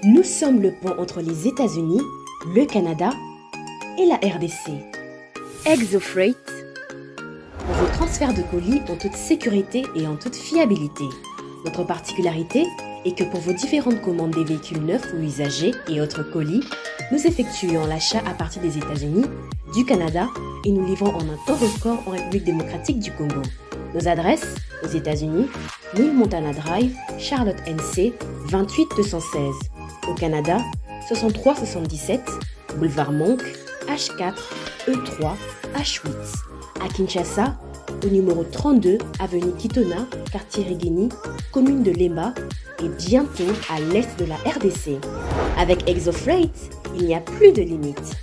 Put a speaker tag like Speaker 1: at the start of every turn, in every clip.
Speaker 1: Nous sommes le pont entre les États-Unis, le Canada et la RDC. ExoFreight, pour vos transferts de colis en toute sécurité et en toute fiabilité. Notre particularité est que pour vos différentes commandes des véhicules neufs ou usagés et autres colis, nous effectuons l'achat à partir des États-Unis, du Canada et nous livrons en un temps record en République démocratique du Congo. Nos adresses, aux États-Unis, 1000 Montana Drive, Charlotte NC, 28216. Au Canada, 6377, Boulevard Monk, H4, E3, H8. À Kinshasa, au numéro 32, avenue Kitona, quartier Rigini, commune de Lemba, et bientôt à l'est de la RDC. Avec ExoFreight, il n'y a plus de limites.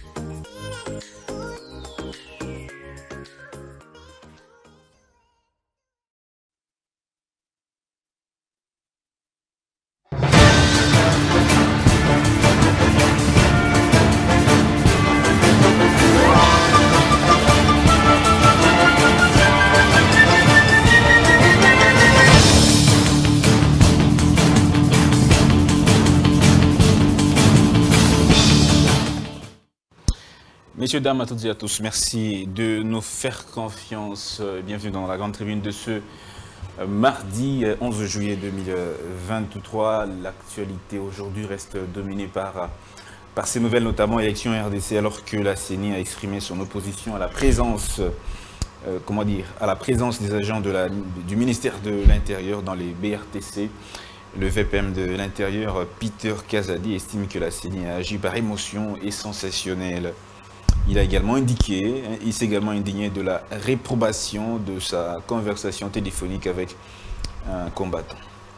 Speaker 2: Messieurs, dames, à toutes et à tous, merci de nous faire confiance. Bienvenue dans la grande tribune de ce mardi 11 juillet 2023. L'actualité aujourd'hui reste dominée par ces nouvelles, notamment élections RDC, alors que la CENI a exprimé son opposition à la présence, à la présence des agents du ministère de l'Intérieur dans les BRTC. Le VPM de l'Intérieur, Peter Kazadi, estime que la CENI a agi par émotion et sensationnelle. Il s'est également indigné de la réprobation de sa conversation téléphonique avec un combattant.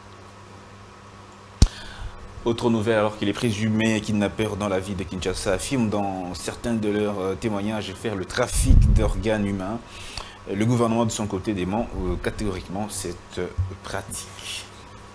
Speaker 2: Autre nouvelle, alors qu'il est présumé kidnappeur dans la ville de Kinshasa, affirme dans certains de leurs témoignages faire le trafic d'organes humains. Le gouvernement de son côté dément catégoriquement cette pratique.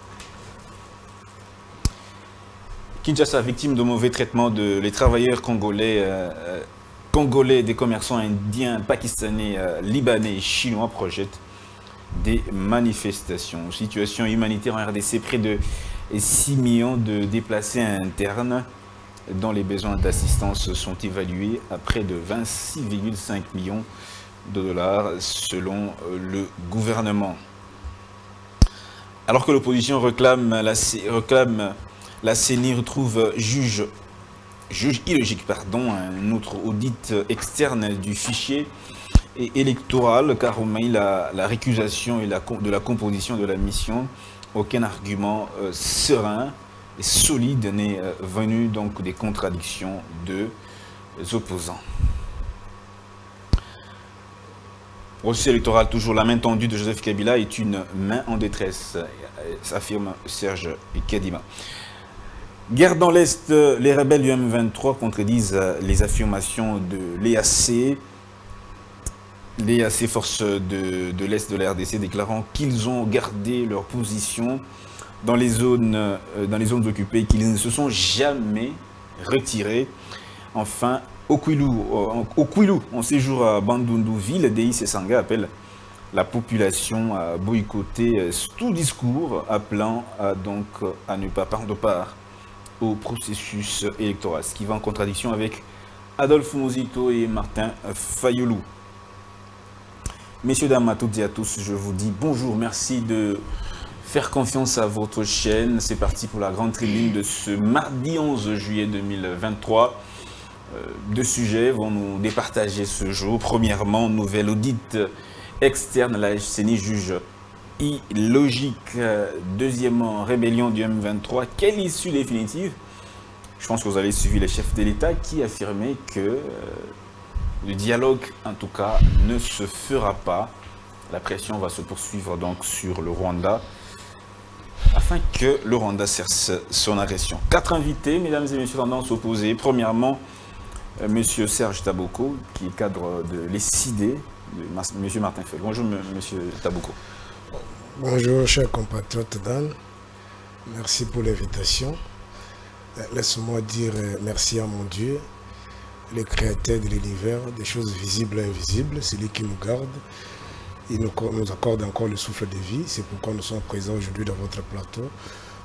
Speaker 2: Kinshasa, victime de mauvais traitements les travailleurs congolais, des commerçants indiens, pakistanais, libanais et chinois projettent des manifestations. Situation humanitaire en RDC, près de 6 millions de déplacés internes dont les besoins d'assistance sont évalués à près de 26,5 millions de dollars selon le gouvernement. Alors que l'opposition réclame la CENI retrouve juge illogique, un autre audit externe du fichier électoral, car la récusation de la composition de la mission, aucun argument serein et solide n'est venu donc des contradictions des opposants. Processus électoral, toujours la main tendue de Joseph Kabila est une main en détresse, affirme Serge Kadima. Guerre dans l'Est, les rebelles du M23 contredisent les affirmations de l'EAC. L'EAC, force de l'Est de la RDC, déclarant qu'ils ont gardé leur position dans les zones occupées, qu'ils ne se sont jamais retirés. Enfin, Okwilu, en séjour à Bandundu, ville, DIC Sanga appelle la population à boycotter tout discours appelant à ne pas prendre part au processus électoral, ce qui va en contradiction avec Adolphe Mozito et Martin Fayoulou. Messieurs, dames, à toutes et à tous, je vous dis bonjour, merci de faire confiance à votre chaîne. C'est parti pour la grande tribune de ce mardi 11 juillet 2023. Deux sujets vont nous départager ce jour. Premièrement, nouvel audit externe, la CENI juge illogique. Deuxièmement, rébellion du M23. Quelle issue définitive? Je pense que vous avez suivi les chefs de l'État qui affirmaient que le dialogue, en tout cas, ne se fera pas. La pression va se poursuivre donc sur le Rwanda afin que le Rwanda cesse son agression. 4 invités, mesdames et messieurs, tendance opposée. Premièrement, monsieur Serge Taboko, qui est cadre de l'ESID, de monsieur Martin Fayoulou. Bonjour, monsieur Taboko.
Speaker 3: Bonjour, chers compatriotes d'Anne. Merci pour l'invitation. Laisse-moi dire merci à mon Dieu, le créateur de l'univers, des choses visibles et invisibles, celui qui nous garde. Il nous accorde encore le souffle de vie. C'est pourquoi nous sommes présents aujourd'hui dans votre plateau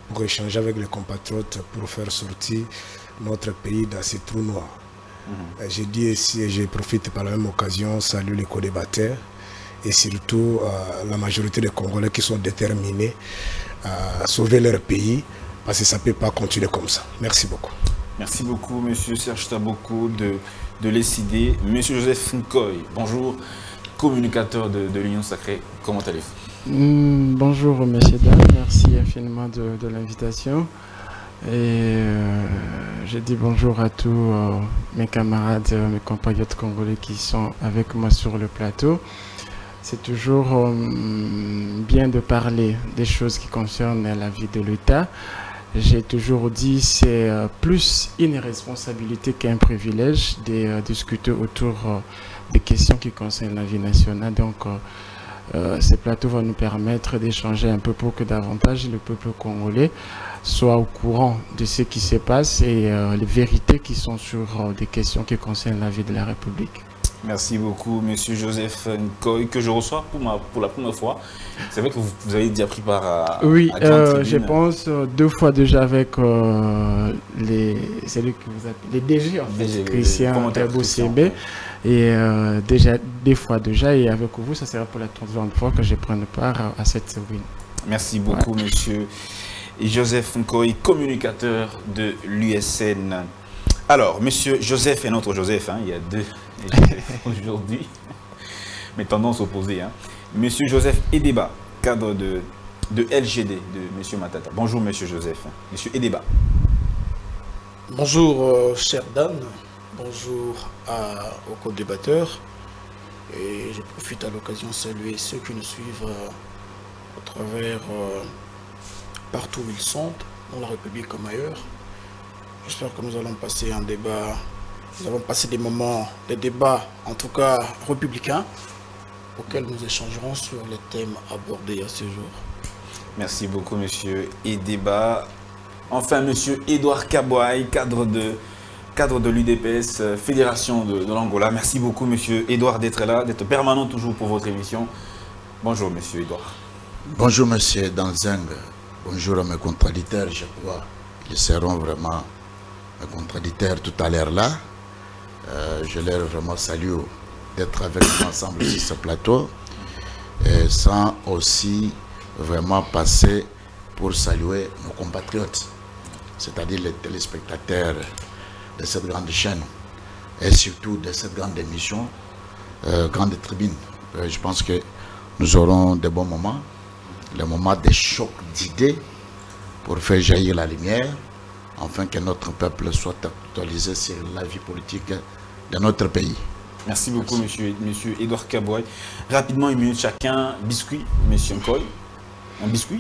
Speaker 3: pour échanger avec les compatriotes, pour faire sortir notre pays dans ces trous noirs. J'ai dit ici, et je profite par la même occasion, saluer les co-débatteurs et surtout la majorité des Congolais qui sont déterminés à sauver leur pays, parce que ça ne peut pas continuer comme ça. Merci beaucoup.
Speaker 2: Merci beaucoup, monsieur Serge Taboko de l'ECD. Monsieur Joseph Nkoy, bonjour, communicateur de l'Union Sacrée. Comment allez-vous?
Speaker 4: Bonjour, monsieur Dan, merci infiniment de l'invitation. Et je dis bonjour à tous mes camarades, mes compatriotes congolais qui sont avec moi sur le plateau. C'est toujours bien de parler des choses qui concernent la vie de l'État. J'ai toujours dit que c'est plus une responsabilité qu'un privilège de discuter autour des questions qui concernent la vie nationale. Donc, ce plateau va nous permettre d'échanger un peu pour que davantage le peuple congolais soit au courant de ce qui se passe et les vérités qui sont sur des questions qui concernent la vie de la République.
Speaker 2: Merci beaucoup, monsieur Joseph Nkoy, que je reçois pour la première fois. C'est vrai que vous avez déjà pris part à
Speaker 4: oui,
Speaker 2: je
Speaker 4: pense 2 fois déjà avec les DG, en fait, Christian Tabosebe. Et déjà 2 fois déjà, et avec vous, ça sera pour la 30e fois que je prenne part à cette win.
Speaker 2: Merci beaucoup, monsieur Joseph Nkoy, communicateur de l'USN. Alors, monsieur Joseph et notre Joseph, il y a 2 aujourd'hui, mais tendance opposée. Monsieur Joseph Edeba, cadre de LGD, de monsieur Matata. Bonjour, monsieur Joseph. Monsieur Edeba.
Speaker 5: Bonjour, cher Dan. Bonjour aux co-débatteurs. Et je profite à l'occasion de saluer ceux qui nous suivent au travers partout où ils sont, dans la République comme ailleurs. J'espère que nous allons passer un débat, nous allons passer des moments, des débats, en tout cas républicains, auxquels nous échangerons sur les thèmes abordés à ce jour.
Speaker 2: Merci beaucoup, monsieur Edeba. Enfin, monsieur Edouard Kabouaï, cadre de l'UDPS, Fédération de l'Angola. Merci beaucoup, monsieur Edouard, d'être là, d'être permanent toujours pour votre émission. Bonjour, monsieur Edouard.
Speaker 6: Bonjour, monsieur Danzeng. Bonjour à mes contradicteurs, je crois. Ils seront vraiment mes contradicteurs tout à l'heure là. Je leur vraiment salue d'être avec nous ensemble sur ce plateau. Et sans aussi vraiment passer pour saluer nos compatriotes, c'est-à-dire les téléspectateurs de cette grande chaîne et surtout de cette grande émission, Grande Tribune. Je pense que nous aurons de bons moments, les moments de choc d'idées pour faire jaillir la lumière, afin que notre peuple soit actualisé sur la vie politique de notre pays.
Speaker 2: Merci beaucoup, monsieur Edouard Kabouaï. Rapidement, 1 minute chacun. Biscuit, monsieur Nkoy. Un biscuit?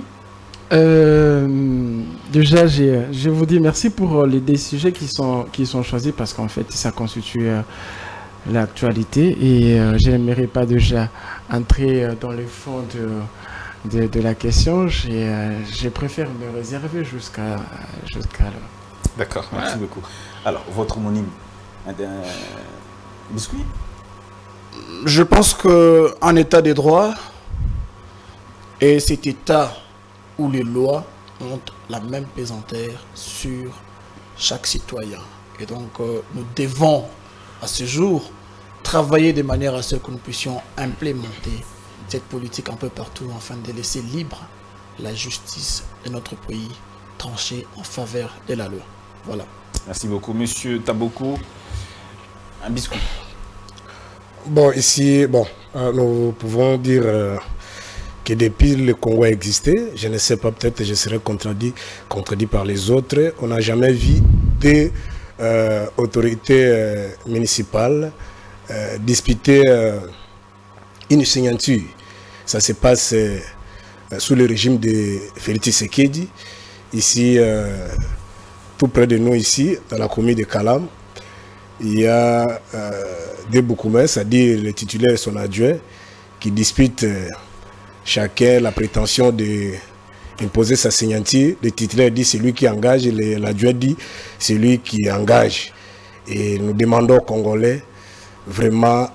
Speaker 4: Déjà, je vous dis merci pour les 2 sujets qui sont choisis, parce qu'en fait, ça constitue l'actualité. Et je n'aimerais pas déjà entrer dans le fond de la question. Je préfère me réserver jusqu'à là.
Speaker 2: D'accord, merci beaucoup. Alors, votre homonyme, biscuit?
Speaker 5: Je pense qu'un état des droits est cet état où les lois ont la même pesanteur sur chaque citoyen. Et donc, nous devons, à ce jour, travailler de manière à ce que nous puissions implémenter cette politique un peu partout, afin de laisser libre la justice de notre pays trancher en faveur de la loi. Voilà.
Speaker 2: Merci beaucoup. Monsieur Taboko, un biscuit.
Speaker 3: Bon, ici, nous pouvons dire que depuis le Congo a existé, je ne sais pas, peut-être je serai contredit par les autres, on n'a jamais vu des autorités municipales disputer une signature. Ça se passe sous le régime de Félix Tshisekedi, ici, tout près de nous, ici, dans la commune de Kalam. Il y a des Boukoumès, c'est-à-dire le titulaire et son adjoint, qui disputent chacun la prétention d'imposer sa signature. Le titulaire dit c'est lui qui engage, et l'adjoint dit c'est lui qui engage. Et nous demandons aux Congolais vraiment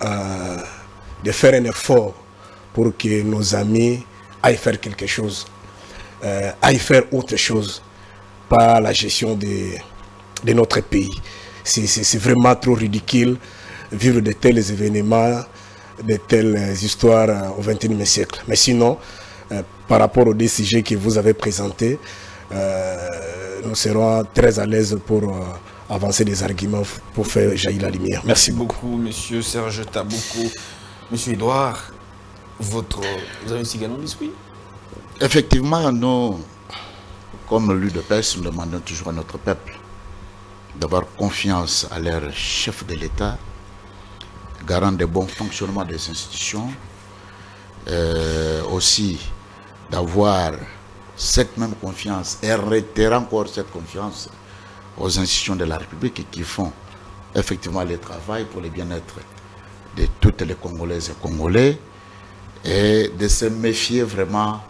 Speaker 3: de faire un effort pour que nos amis aillent faire quelque chose. aille faire autre chose, pas la gestion de notre pays. C'est vraiment trop ridicule vivre de tels événements, de telles histoires au XXIe siècle. Mais sinon, par rapport aux deux sujets que vous avez présentés, nous serons très à l'aise pour avancer des arguments pour faire jaillir la lumière. Merci beaucoup.
Speaker 2: Monsieur Serge Tabouko. Monsieur Edouard, vous avez aussi également biscuit?
Speaker 6: Effectivement, nous, comme l'UDPS, nous demandons toujours à notre peuple d'avoir confiance à leur chef de l'État, garant des bons fonctionnements des institutions, aussi d'avoir cette même confiance et réitérer encore cette confiance aux institutions de la République qui font effectivement le travail pour le bien-être de toutes les Congolaises et Congolais, et de se méfier vraiment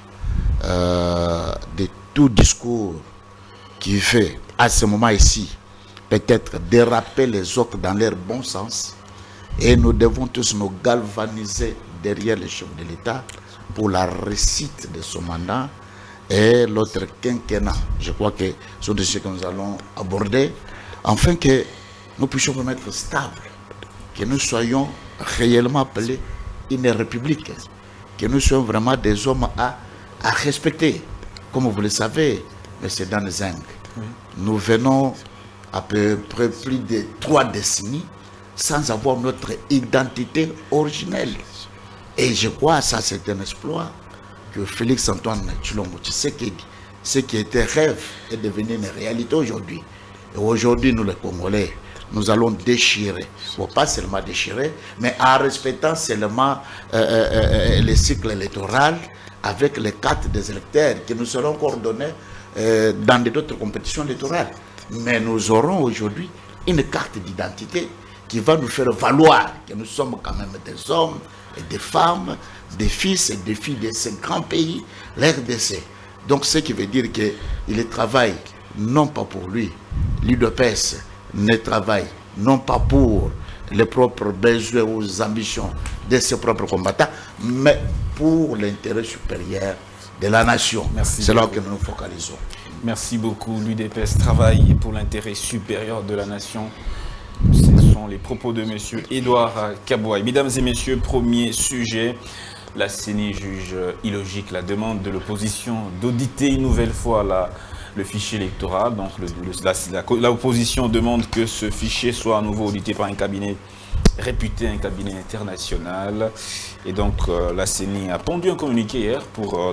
Speaker 6: de tout discours qui fait à ce moment ici peut-être déraper les autres dans leur bon sens, et nous devons tous nous galvaniser derrière le chef de l'État pour la réussite de son mandat et l'autre quinquennat. Je crois que ce sont des sujets que nous allons aborder afin que nous puissions nous mettre stables, que nous soyons réellement appelés une république, que nous soyons vraiment des hommes à respecter. Comme vous le savez, M. Dan Zeng, nous venons à peu près plus de 3 décennies sans avoir notre identité originelle. Et je crois que ça, c'est un exploit que Félix-Antoine Tshilombo Tshisekedi, ce qui était rêve, est devenu une réalité aujourd'hui. Et aujourd'hui, nous les Congolais, nous allons déchirer. Bon, pas seulement déchirer, mais en respectant seulement le cycle électoral avec les cartes des électeurs qui nous seront coordonnés dans d'autres compétitions électorales. Mais nous aurons aujourd'hui une carte d'identité qui va nous faire valoir que nous sommes quand même des hommes et des femmes, des fils et des filles de ce grand pays, l'RDC. Donc ce qui veut dire qu'il travaille non pas pour lui, l'UDPS ne travaille non pas pour les propres besoins ou les ambitions de ses propres combattants, mais pour l'intérêt supérieur de la nation. C'est là que nous nous focalisons.
Speaker 2: Merci beaucoup. L'UDPS travaille pour l'intérêt supérieur de la nation. Ce sont les propos de M. Edouard Kabouaï. Mesdames et messieurs, premier sujet. La CENI juge illogique la demande de l'opposition d'auditer une nouvelle fois le fichier électoral. Donc l'opposition demande que ce fichier soit à nouveau audité par un cabinet réputé, un cabinet international. Et donc la CENI a pondu un communiqué hier pour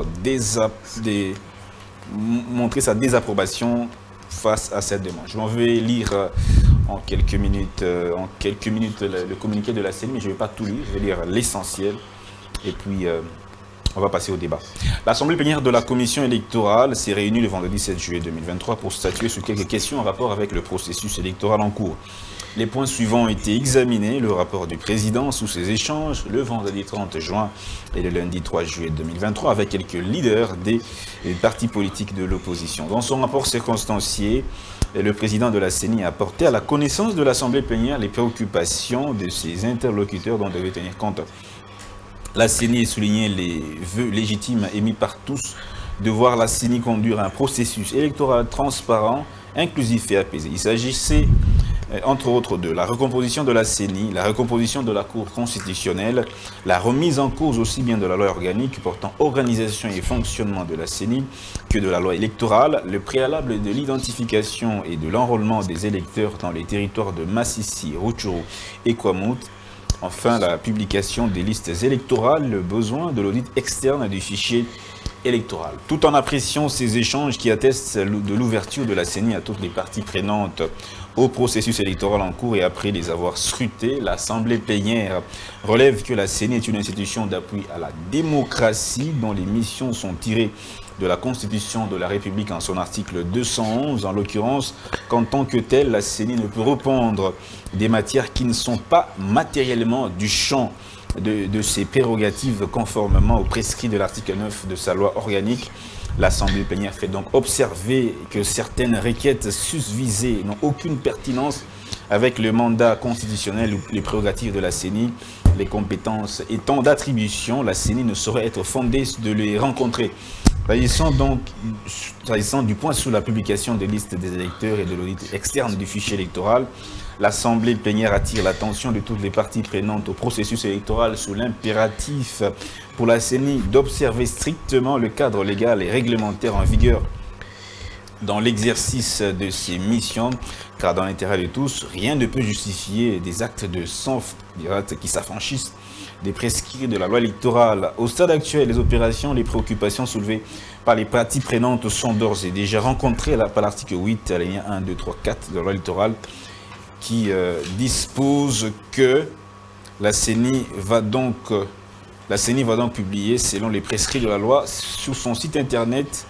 Speaker 2: montrer sa désapprobation face à cette demande. Je m'en vais lire en quelques minutes le communiqué de la CENI, mais je ne vais pas tout lire, je vais lire l'essentiel. Et puis, on va passer au débat. L'Assemblée plénière de la Commission électorale s'est réunie le vendredi 7 juillet 2023 pour statuer sur quelques questions en rapport avec le processus électoral en cours. Les points suivants ont été examinés: le rapport du président sous ses échanges le vendredi 30 juin et le lundi 3 juillet 2023 avec quelques leaders des partis politiques de l'opposition. Dans son rapport circonstancié, le président de la CENI a porté à la connaissance de l'Assemblée plénière les préoccupations de ses interlocuteurs dont devait tenir compte. La CENI a souligné les vœux légitimes émis par tous de voir la CENI conduire un processus électoral transparent, inclusif et apaisé. Il s'agissait, entre autres, de la recomposition de la CENI, la recomposition de la Cour constitutionnelle, la remise en cause aussi bien de la loi organique portant organisation et fonctionnement de la CENI que de la loi électorale, le préalable de l'identification et de l'enrôlement des électeurs dans les territoires de Massissi, Rutshuru et Kwamouth. Enfin, la publication des listes électorales, le besoin de l'audit externe du fichier électoral. Tout en appréciant ces échanges qui attestent de l'ouverture de la CENI à toutes les parties prenantes au processus électoral en cours et après les avoir scrutés, l'Assemblée plénière relève que la CENI est une institution d'appui à la démocratie dont les missions sont tirées de la Constitution de la République en son article 211, en l'occurrence qu'en tant que telle, la CENI ne peut répondre des matières qui ne sont pas matériellement du champ de ses prérogatives conformément aux prescrits de l'article 9 de sa loi organique. L'Assemblée plénière fait donc observer que certaines requêtes susvisées n'ont aucune pertinence avec le mandat constitutionnel ou les prérogatives de la CENI les compétences étant d'attribution, la CENI ne saurait être fondée de les rencontrer. S'agissant du point sur la publication des listes des électeurs et de l'audit externe du fichier électoral, l'Assemblée plénière attire l'attention de toutes les parties prenantes au processus électoral sous l'impératif pour la CENI d'observer strictement le cadre légal et réglementaire en vigueur dans l'exercice de ses missions, car dans l'intérêt de tous, rien ne peut justifier des actes qui s'affranchissent des prescrits de la loi électorale. Au stade actuel, les opérations, les préoccupations soulevées par les parties prenantes sont d'ores et déjà rencontrées par l'article 8, alinéa 1, 2, 3, 4 de la loi électorale, qui dispose que la CENI va donc publier, selon les prescrits de la loi, sur son site internet,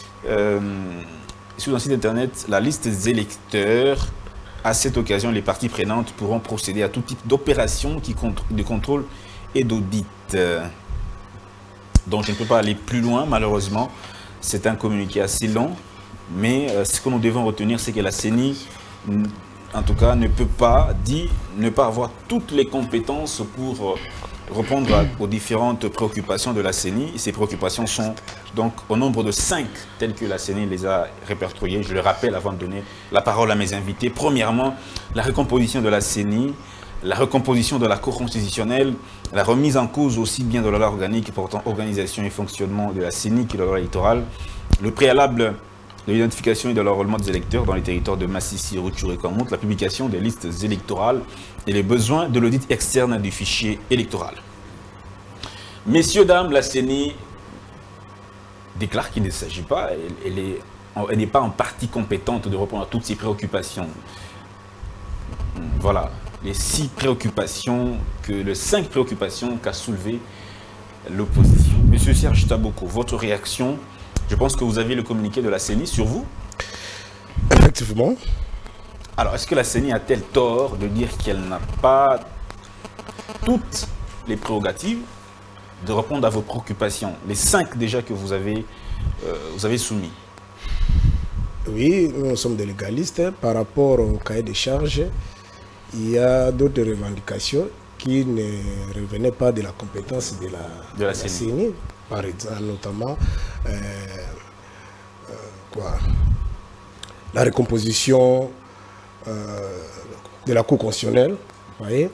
Speaker 2: la liste des électeurs. À cette occasion, les parties prenantes pourront procéder à tout type d'opération de contrôle et d'audit. Donc je ne peux pas aller plus loin, malheureusement. C'est un communiqué assez long, mais ce que nous devons retenir, c'est que la CENI, en tout cas, ne peut pas avoir toutes les compétences pour répondre aux différentes préoccupations de la CENI. Ces préoccupations sont donc au nombre de 5, telles que la CENI les a répertoriées. Je le rappelle avant de donner la parole à mes invités. Premièrement, la recomposition de la CENI, la recomposition de la Cour constitutionnelle, la remise en cause aussi bien de la loi organique portant organisation et fonctionnement de la CENI que de la loi électorale, le préalable de l'identification et de l'enrôlement des électeurs dans les territoires de Massissi, Rutshuru et Kamount, la publication des listes électorales et les besoins de l'audit externe du fichier électoral. Messieurs, dames, la CENI déclare qu'il ne s'agit pas, elle n'est pas en partie compétente de répondre à toutes ces préoccupations. Voilà, les 5 préoccupations qu'a soulevées l'opposition. Monsieur Serge Taboko, votre réaction? Je pense que vous avez le communiqué de la CENI sur vous.
Speaker 3: Effectivement.
Speaker 2: Alors, est-ce que la CENI a-t-elle tort de dire qu'elle n'a pas toutes les prérogatives de répondre à vos préoccupations? Les 5 déjà que vous avez soumis.
Speaker 3: Oui, nous sommes des légalistes. Par rapport au cahier des charges, il y a d'autres revendications qui ne revenaient pas de la compétence de la CENI. Par exemple, notamment la recomposition de la Cour constitutionnelle. Vous voyez,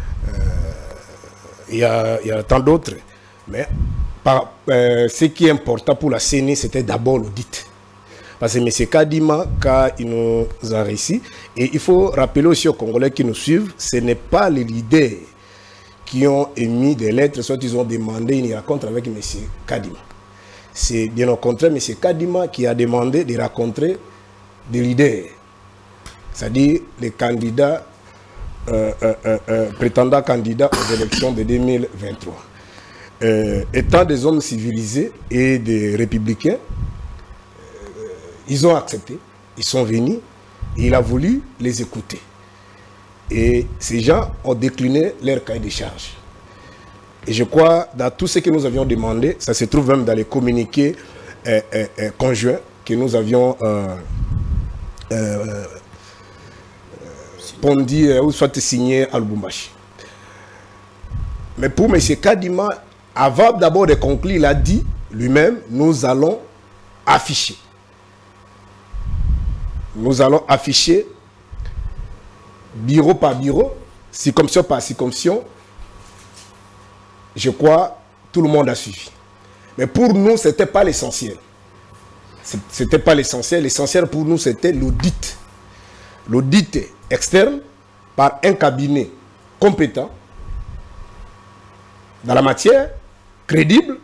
Speaker 3: il y a tant d'autres. Mais ce qui est important pour la CENI, c'était d'abord l'audit. Parce que M. Kadima, quand il nous a réussi, et il faut rappeler aussi aux Congolais qui nous suivent, ce n'est pas les leaders qui ont émis des lettres, soit ils ont demandé une rencontre avec M. Kadima. C'est bien au contraire M. Kadima qui a demandé de rencontrer des leaders, c'est-à-dire les candidats, prétendants candidats aux élections de 2023. Étant des hommes civilisés et des républicains, ils ont accepté, ils sont venus, et il a voulu les écouter. Et ces gens ont décliné leur cahier de charges. Et je crois, dans tout ce que nous avions demandé, ça se trouve même dans les communiqués conjoints que nous avions pondu ou soit signé à Lubumbashi. Mais pour M. Kadima, avant d'abord de conclure, il a dit lui-même, nous allons afficher. Nous allons afficher bureau par bureau, circonscription par circonscription. Je crois tout le monde a suivi. Mais pour nous, ce n'était pas l'essentiel. Ce n'était pas l'essentiel. L'essentiel pour nous, c'était l'audit. L'audit externe par un cabinet compétent dans la matière, crédible,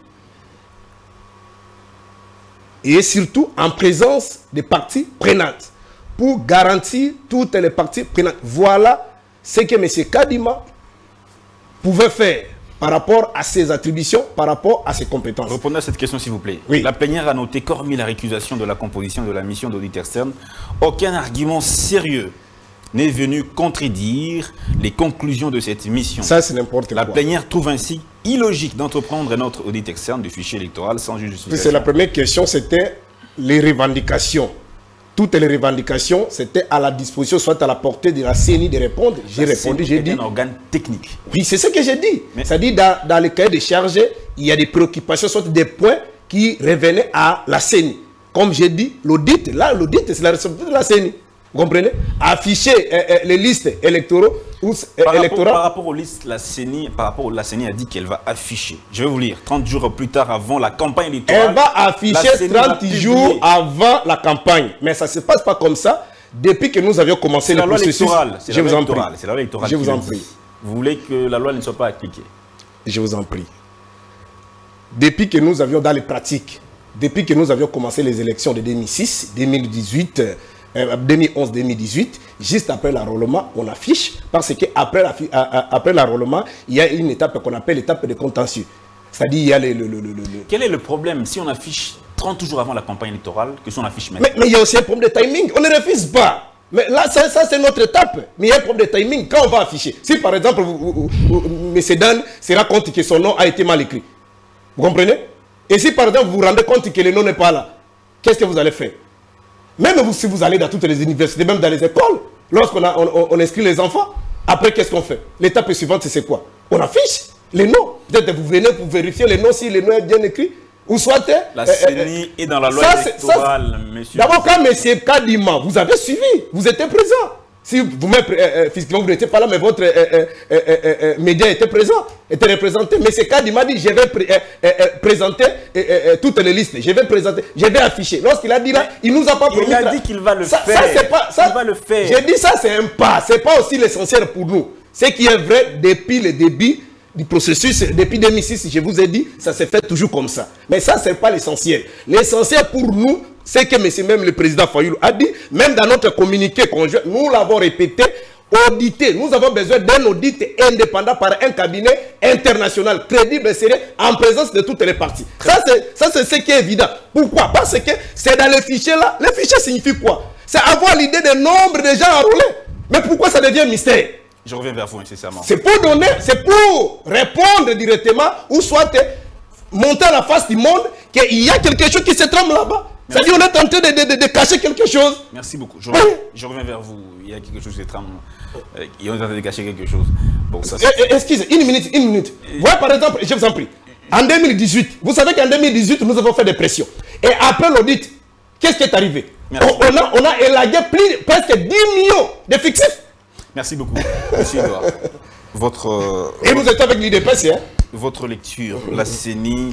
Speaker 3: et surtout en présence des parties prenantes, pour garantir toutes les parties prenantes. Voilà ce que M. Kadima pouvait faire par rapport à ses attributions, par rapport à ses compétences.
Speaker 2: Répondez à cette question, s'il vous plaît.
Speaker 3: Oui.
Speaker 2: La plénière a noté qu'hormis la récusation de la composition de la mission d'audit externe, aucun argument sérieux n'est venu contredire les conclusions de cette mission.
Speaker 3: Ça, c'est n'importe quoi.
Speaker 2: La plénière trouve ainsi illogique d'entreprendre un autre audit externe du fichier électoral sans justification.
Speaker 3: C'est la première question, c'était les revendications toutes les revendications, c'était à la disposition, soit à la portée de la CENI de répondre. J'ai répondu, j'ai dit...
Speaker 2: C'est un organe technique.
Speaker 3: Oui, c'est ce que j'ai dit. C'est-à-dire, dans le cahier de charges, il y a des préoccupations, soit des points qui revenaient à la CENI. Comme j'ai dit, l'audit, là, l'audit, c'est la responsabilité de la CENI. Vous comprenez? Afficher les listes électoraux ou électorales.
Speaker 2: Par rapport aux listes, la CENI a dit qu'elle va afficher. Je vais vous lire. 30 jours plus tard, avant la campagne électorale.
Speaker 3: Elle va afficher 30 jours avant la campagne. Mais ça ne se passe pas comme ça. Depuis que nous avions commencé le processus.
Speaker 2: Je vous en prie. C'est la loi électorale.
Speaker 3: Je vous en prie.
Speaker 2: Vous voulez que la loi ne soit pas appliquée? Je
Speaker 3: vous en prie. Depuis que nous avions dans les pratiques, depuis que nous avions commencé les élections de 2006, 2018, 2011-2018, juste après l'enrôlement, on affiche, parce qu'après l'enrôlement, il y a une étape qu'on appelle l'étape de contentieux. C'est-à-dire, il y a
Speaker 2: Quel est le problème si on affiche 30 jours avant la campagne électorale que si on affiche maintenant?
Speaker 3: Mais il y a aussi un problème de timing, on ne refuse pas. Mais là, ça c'est notre étape. Mais il y a un problème de timing quand on va afficher. Si par exemple, M. Dan se rend compte que son nom a été mal écrit, vous comprenez? Et si par exemple, vous vous rendez compte que le nom n'est pas là, qu'est-ce que vous allez faire? Même si vous allez dans toutes les universités, même dans les écoles, lorsqu'on on inscrit les enfants, après qu'est-ce qu'on fait? L'étape suivante, c'est quoi? On affiche les noms. Peut-être vous venez pour vérifier les noms, si les noms est bien écrit. Ou soit...
Speaker 2: La CENI est dans la loi électorale, monsieur.
Speaker 3: D'abord, quand M. Kadima, vous avez suivi, vous étiez présent. Si vous-même, physiquement, vous n'étiez pas là, mais votre média était présent, était représenté. M. Kadima dit, je vais présenter toutes les listes. Je vais présenter, je vais afficher. Lorsqu'il a dit là, il nous a pas promis.
Speaker 2: Il a dit qu'il va le faire.
Speaker 3: Il va le faire. J'ai dit ça, c'est un pas. Ce n'est pas aussi l'essentiel pour nous. Ce qui est vrai depuis le début du processus, depuis 2006, je vous ai dit, ça s'est fait toujours comme ça. Mais ça, ce n'est pas l'essentiel. L'essentiel pour nous, c'est que même le président Fayoulou a dit, même dans notre communiqué conjoint, nous l'avons répété, auditer. Nous avons besoin d'un audit indépendant par un cabinet international, crédible et sérieux, en présence de toutes les parties. Ça, c'est ce qui est évident. Pourquoi? Parce que c'est dans les fichiers là. Les fichiers signifient quoi? C'est avoir l'idée du nombre de gens enrôlés. Mais pourquoi ça devient mystère?
Speaker 2: Je reviens vers vous incessamment.
Speaker 3: C'est pour donner, c'est pour répondre directement ou soit monter à la face du monde qu'il y a quelque chose qui se trame là-bas. C'est-à-dire qu'on est en train de cacher quelque chose.
Speaker 2: Merci beaucoup. Je reviens vers vous. Il y a quelque chose qui se trame. Ils ont en train de cacher quelque chose. Bon, ça,
Speaker 3: excusez, une minute. Voyez par exemple, je vous en prie. En 2018, vous savez qu'en 2018, nous avons fait des pressions. Et après l'audit, qu'est-ce qui est arrivé? On a élagué presque 10 millions de fictifs.
Speaker 2: Merci beaucoup, monsieur Edouard.
Speaker 3: Et nous étions avec l'IDPS, hein?
Speaker 2: Votre lecture, la CENI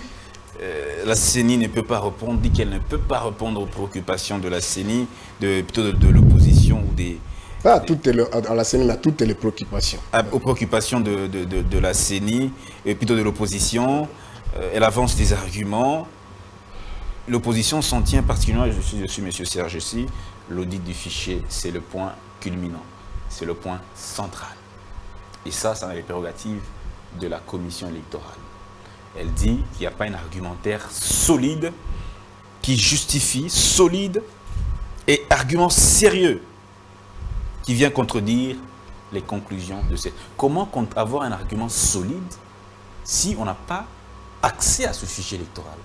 Speaker 2: ne peut pas répondre, dit qu'elle ne peut pas répondre aux préoccupations de la CENI, plutôt de l'opposition ou des...
Speaker 3: Pas toutes la CENI, mais toutes les préoccupations.
Speaker 2: Aux préoccupations de la CENI, et plutôt de l'opposition. Elle avance des arguments. L'opposition s'en tient particulièrement, je suis M. Serge ici, l'audit du fichier, c'est le point culminant. C'est le point central. Et ça, c'est dans les prérogatives de la commission électorale. Elle dit qu'il n'y a pas un argumentaire solide qui justifie, solide et argument sérieux qui vient contredire les conclusions de cette... Comment avoir un argument solide si on n'a pas accès à ce fichier électoral?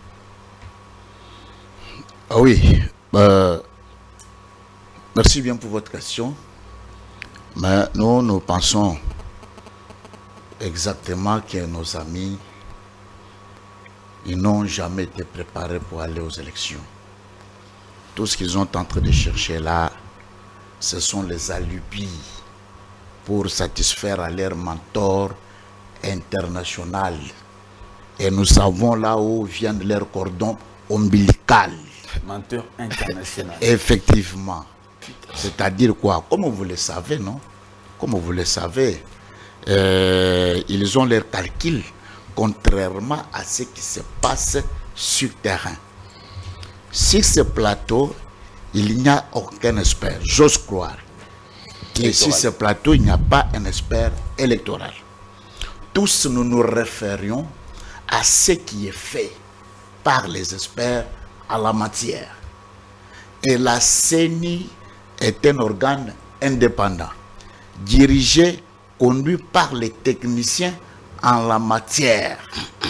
Speaker 6: Ah oui, merci bien pour votre question. Mais nous pensons exactement que nos amis, ils n'ont jamais été préparés pour aller aux élections. Tout ce qu'ils sont en train de chercher là, ce sont les alibis pour satisfaire à leur mentor international. Et nous savons là où vient leur cordon ombilical.
Speaker 2: Menteur international.
Speaker 6: Effectivement. C'est-à-dire quoi? Comme vous le savez, non? Comme vous le savez, ils ont leurs calculs, contrairement à ce qui se passe sur le terrain. Sur ce plateau, il n'y a aucun expert, j'ose croire. Et sur ce plateau, il n'y a pas un expert électoral. Tous nous nous référions à ce qui est fait par les experts à la matière. Et la CENI est un organe indépendant, dirigé, conduit par les techniciens en la matière.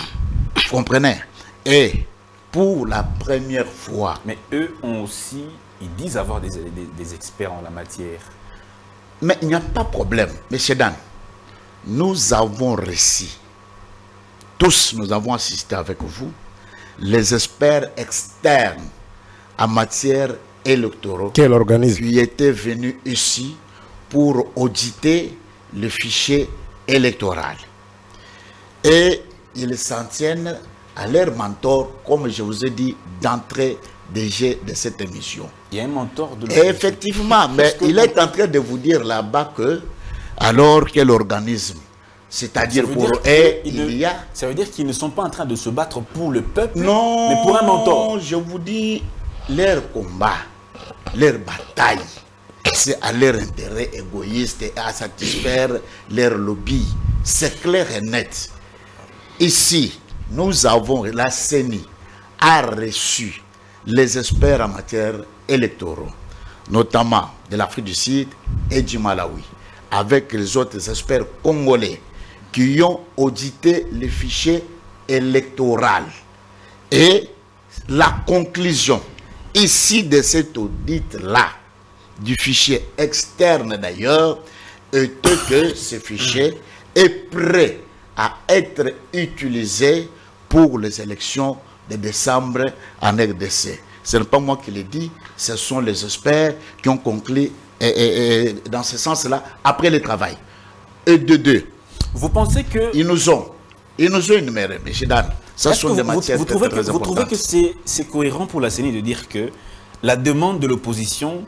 Speaker 6: Vous comprenez? Et pour la première fois...
Speaker 2: Mais eux ont aussi ils disent avoir des experts en la matière.
Speaker 6: Mais il n'y a pas de problème. Monsieur Dan, nous avons réussi. Tous, nous avons assisté avec vous, les experts externes en matière électorale.
Speaker 3: Quel organisme?
Speaker 6: Qui étaient venus ici pour auditer le fichier électoral. Et ils s'en tiennent à leur mentor, comme je vous ai dit, d'entrée de jeu de cette émission.
Speaker 2: Il y a un mentor de l'opposition.
Speaker 6: Effectivement, mais il est en train de vous dire là-bas que, alors quel organisme, c'est-à-dire pour eux, il y a...
Speaker 2: Ça veut dire qu'ils ne sont pas en train de se battre pour le peuple,
Speaker 6: non,
Speaker 2: mais pour un mentor.
Speaker 6: Je vous dis, leur combat, leur bataille, c'est à leur intérêt égoïste et à satisfaire leur lobby. C'est clair et net. Ici, nous avons, la CENI a reçu les experts en matière électorale, notamment de l'Afrique du Sud et du Malawi, avec les autres experts congolais qui ont audité les fichiers électoraux. Et la conclusion ici de cet audit-là, du fichier externe d'ailleurs, était que ce fichier est prêt à être utilisé pour les élections de décembre en RDC. Ce n'est pas moi qui l'ai dit, ce sont les experts qui ont conclu dans ce sens-là après le travail. Et de deux,
Speaker 2: vous pensez que...
Speaker 6: Ils nous ont énuméré, M. Dan. Ça sont des matières
Speaker 2: vous trouvez que c'est cohérent pour la CENI de dire que la demande de l'opposition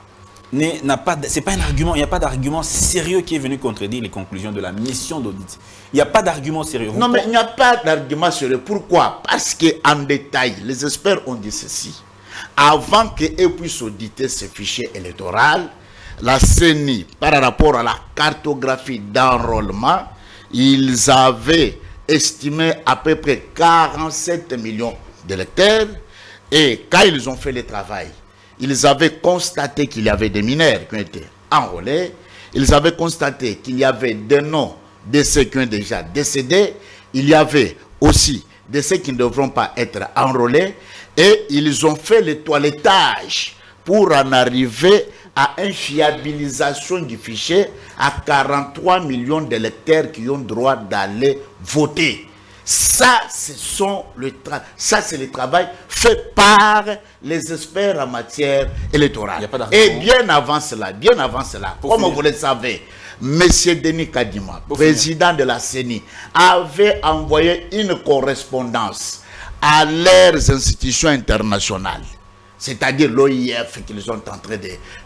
Speaker 2: c'est pas un argument, il n'y a pas d'argument sérieux qui est venu contredire les conclusions de la mission d'audit. Il n'y a pas d'argument sérieux.
Speaker 6: Non, mais il n'y a pas d'argument sérieux. Pourquoi? Parce qu'en détail, les experts ont dit ceci. Avant qu'ils puissent auditer ce fichier électoral, la CENI, par rapport à la cartographie d'enrôlement, ils avaient estimé à peu près 47 millions d'électeurs. Et quand ils ont fait le travail, ils avaient constaté qu'il y avait des mineurs qui ont été enrôlés. Ils avaient constaté qu'il y avait des noms de ceux qui ont déjà décédé. Il y avait aussi de ceux qui ne devront pas être enrôlés. Et ils ont fait le toilettage pour en arriver à une fiabilisation du fichier à 43 millions d'électeurs qui ont droit d'aller voter. Ça, c'est le travail fait par les experts en matière électorale. Et bien avant cela, comme vous le savez, M. Denis Kadima, président de la CENI, avait envoyé une correspondance à leurs institutions internationales, c'est-à-dire l'OIF qu'ils sont en train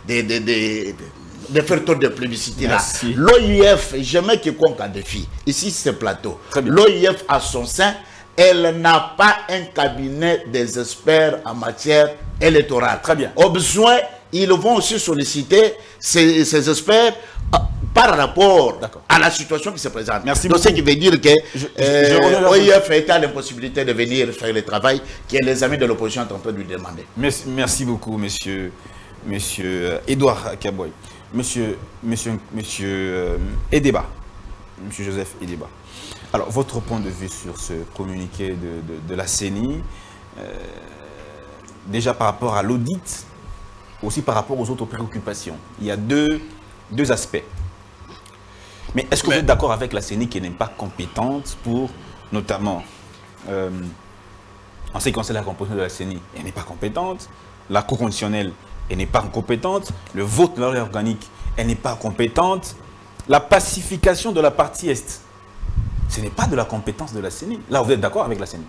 Speaker 6: de faire tour de publicité là. L'OIF, jamais quiconque a défi. Ici, c'est plateau. L'OIF, à son sein, elle n'a pas un cabinet des experts en matière électorale.
Speaker 2: Très bien.
Speaker 6: Au besoin, ils vont aussi solliciter ces experts par rapport à la situation qui se présente.
Speaker 2: Merci
Speaker 6: donc,
Speaker 2: beaucoup.
Speaker 6: Ce qui veut dire que l'OIF est à l'impossibilité de venir faire le travail que les amis de l'opposition sont en train de lui demander.
Speaker 2: Merci beaucoup, monsieur Edouard Kaboy. Monsieur Edeba, monsieur Joseph Edeba. Alors, votre point de vue sur ce communiqué de la CENI, déjà par rapport à l'audit, aussi par rapport aux autres préoccupations. Il y a deux aspects. Mais est-ce que vous êtes d'accord avec la CENI qui n'est pas compétente pour, notamment, en ce qui concerne la composition de la CENI, elle n'est pas compétente, la Cour constitutionnelle, elle n'est pas compétente, le vote de la loi organique, elle n'est pas compétente, la pacification de la partie Est, ce n'est pas de la compétence de la CENI. Là, vous êtes d'accord avec la CENI?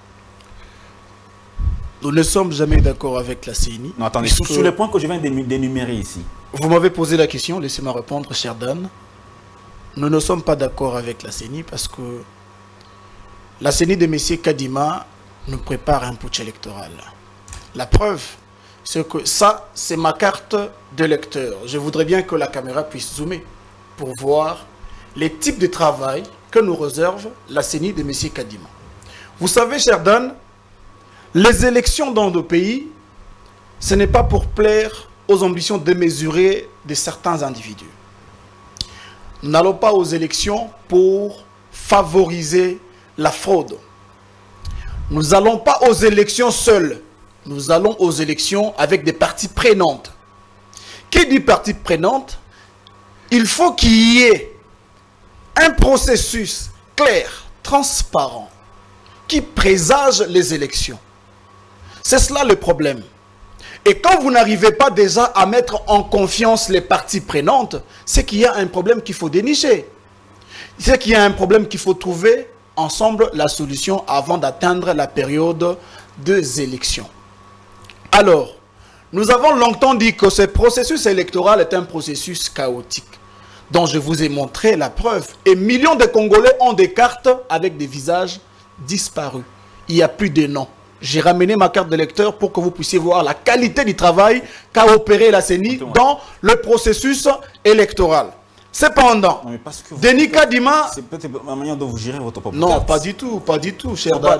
Speaker 5: Nous ne sommes jamais d'accord avec la CENI.
Speaker 2: Non, attendez, sur les points que je viens d'énumérer ici.
Speaker 5: Vous m'avez posé la question, laissez-moi répondre, cher Dan. Nous ne sommes pas d'accord avec la CENI parce que la CENI de M. Kadima nous prépare un putsch électoral. La preuve, c'est que ça, c'est ma carte de lecteur. Je voudrais bien que la caméra puisse zoomer pour voir les types de travail que nous réserve la CENI de M. Kadima. Vous savez, cher Dan, les élections dans nos pays, ce n'est pas pour plaire aux ambitions démesurées de certains individus. Nous n'allons pas aux élections pour favoriser la fraude. Nous n'allons pas aux élections seuls nous allons aux élections avec des parties prenantes. Qui dit partie prenante? Il faut qu'il y ait un processus clair, transparent, qui présage les élections. C'est cela le problème. Et quand vous n'arrivez pas déjà à mettre en confiance les parties prenantes, c'est qu'il y a un problème qu'il faut dénicher. C'est qu'il y a un problème qu'il faut trouver ensemble la solution avant d'atteindre la période des élections. Alors, nous avons longtemps dit que ce processus électoral est un processus chaotique, dont je vous ai montré la preuve. Et millions de Congolais ont des cartes avec des visages disparus. Il n'y a plus de noms. J'ai ramené ma carte d'électeur pour que vous puissiez voir la qualité du travail qu'a opéré la CENI dans le processus électoral. Cependant, Denis Kadima...
Speaker 2: C'est peut-être la manière dont vous gérez votre propre
Speaker 5: Non,
Speaker 2: carte.
Speaker 5: pas du tout, cher Dan.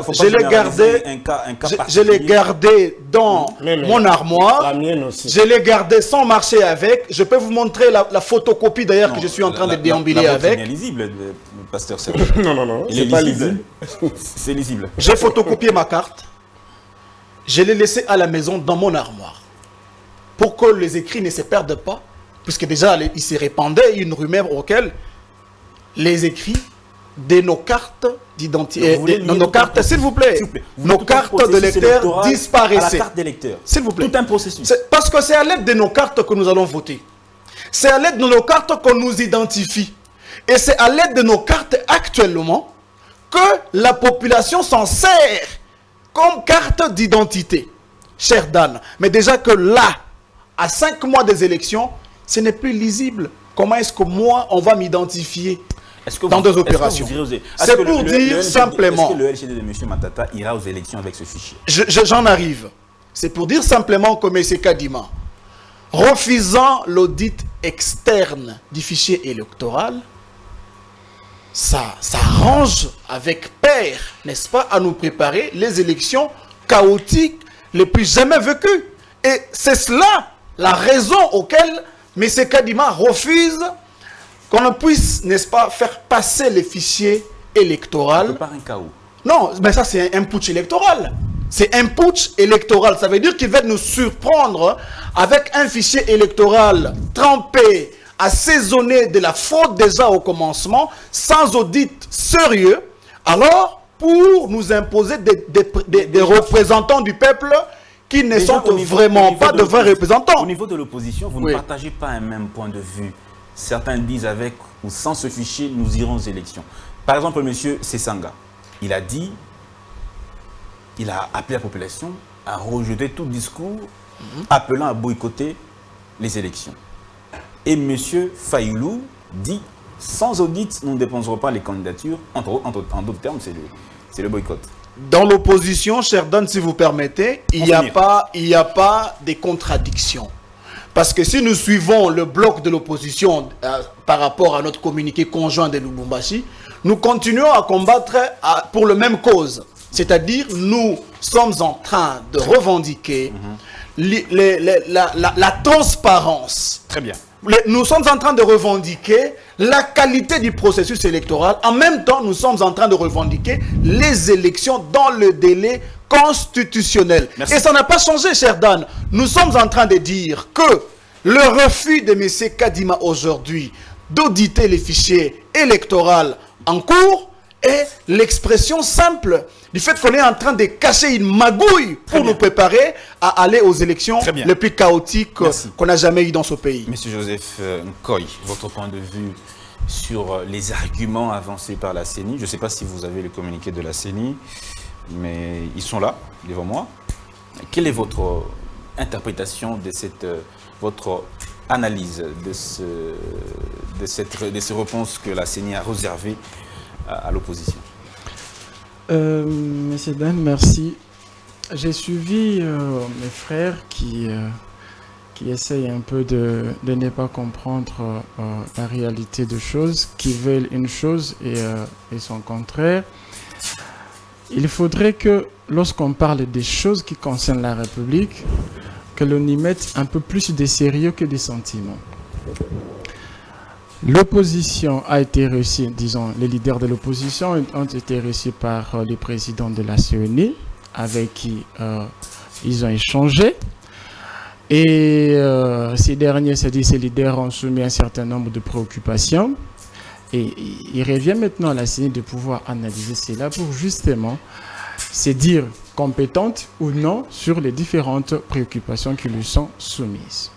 Speaker 5: Je l'ai gardé dans mon armoire.
Speaker 3: La mienne aussi.
Speaker 5: Je l'ai gardé sans marcher avec. Je peux vous montrer la photocopie d'ailleurs que je suis en train de déambuler avec.
Speaker 2: Il est lisible, pasteur Serge.
Speaker 3: Non,
Speaker 2: il est
Speaker 3: pas
Speaker 2: lisible. C'est lisible.
Speaker 5: J'ai photocopié ma carte. Je l'ai laissée à la maison dans mon armoire. Pour que les écrits ne se perdent pas. Puisque déjà, il se répandait une rumeur auquel les écrits de nos cartes d'identité, nos cartes, s'il vous plaît, nos cartes d'électeurs disparaissaient. S'il vous plaît.
Speaker 2: Tout un processus.
Speaker 5: Parce que c'est à l'aide de nos cartes que nous allons voter. C'est à l'aide de nos cartes qu'on nous identifie. Et c'est à l'aide de nos cartes actuellement que la population s'en sert comme carte d'identité. Cher Dan, mais déjà que là, à 5 mois des élections, ce n'est plus lisible. Comment est-ce que moi, on va m'identifier dans des opérations? C'est pour dire simplement...
Speaker 2: Est-ce que le LCD de M. Matata ira aux élections avec ce fichier?
Speaker 5: J'en arrive. C'est pour dire simplement que M. Kadima, refusant l'audit externe du fichier électoral, ça arrange avec pair, n'est-ce pas, à nous préparer les élections chaotiques les plus jamais vécues. Et c'est cela la raison auquel M. Kadima refuse qu'on ne puisse, n'est-ce pas, faire passer les fichiers électoraux.
Speaker 2: Par un chaos.
Speaker 5: Non, mais ça c'est un putsch électoral. C'est un putsch électoral. Ça veut dire qu'il va nous surprendre avec un fichier électoral trempé, assaisonné de la faute déjà au commencement, sans audit sérieux. Alors, pour nous imposer des représentants du peuple qui ne sont vraiment pas de vrais représentants.
Speaker 2: Au niveau de l'opposition, vous ne partagez pas un même point de vue. Certains disent avec ou sans ce fichier, nous irons aux élections. Par exemple, M. Sessanga, il a dit, il a appelé la population à rejeter tout discours appelant à boycotter les élections. Et M. Fayoulou dit, sans audit, nous ne dépenserons pas les candidatures. En d'autres termes, c'est le boycott.
Speaker 5: Dans l'opposition, cher Dan, si vous permettez, il n'y a pas de contradictions. Parce que si nous suivons le bloc de l'opposition par rapport à notre communiqué conjoint de Lubumbashi, nous continuons à combattre pour la même cause. C'est-à-dire, nous sommes en train de revendiquer la transparence.
Speaker 2: Très bien.
Speaker 5: Nous sommes en train de revendiquer la qualité du processus électoral. En même temps, nous sommes en train de revendiquer les élections dans le délai constitutionnel. Merci. Et ça n'a pas changé, cher Dan. Nous sommes en train de dire que le refus de M. Kadima aujourd'hui d'auditer les fichiers électoraux en cours est l'expression simple du fait qu'on est en train de cacher une magouille pour nous préparer à aller aux élections les plus chaotiques qu'on n'a jamais eues dans ce pays.
Speaker 2: Monsieur Joseph Nkoy, votre point de vue sur les arguments avancés par la CENI. Je ne sais pas si vous avez le communiqué de la CENI, mais ils sont là, devant moi. Quelle est votre interprétation de votre analyse de ces réponses que la CENI a réservées à l'opposition?
Speaker 4: Monsieur Dan, merci. J'ai suivi mes frères qui essayent un peu de ne pas comprendre la réalité des choses, qui veulent une chose et son contraire. Il faudrait que, lorsqu'on parle des choses qui concernent la République, que l'on y mette un peu plus de sérieux que des sentiments. L'opposition a été réussie, disons, les leaders de l'opposition ont été réussis par le président de la CENI, avec qui Ils ont échangé. Et ces derniers, c'est-à-dire ces leaders, ont soumis un certain nombre de préoccupations. Et il revient maintenant à la CENI de pouvoir analyser cela pour justement se dire compétente ou non sur les différentes préoccupations qui lui sont soumises.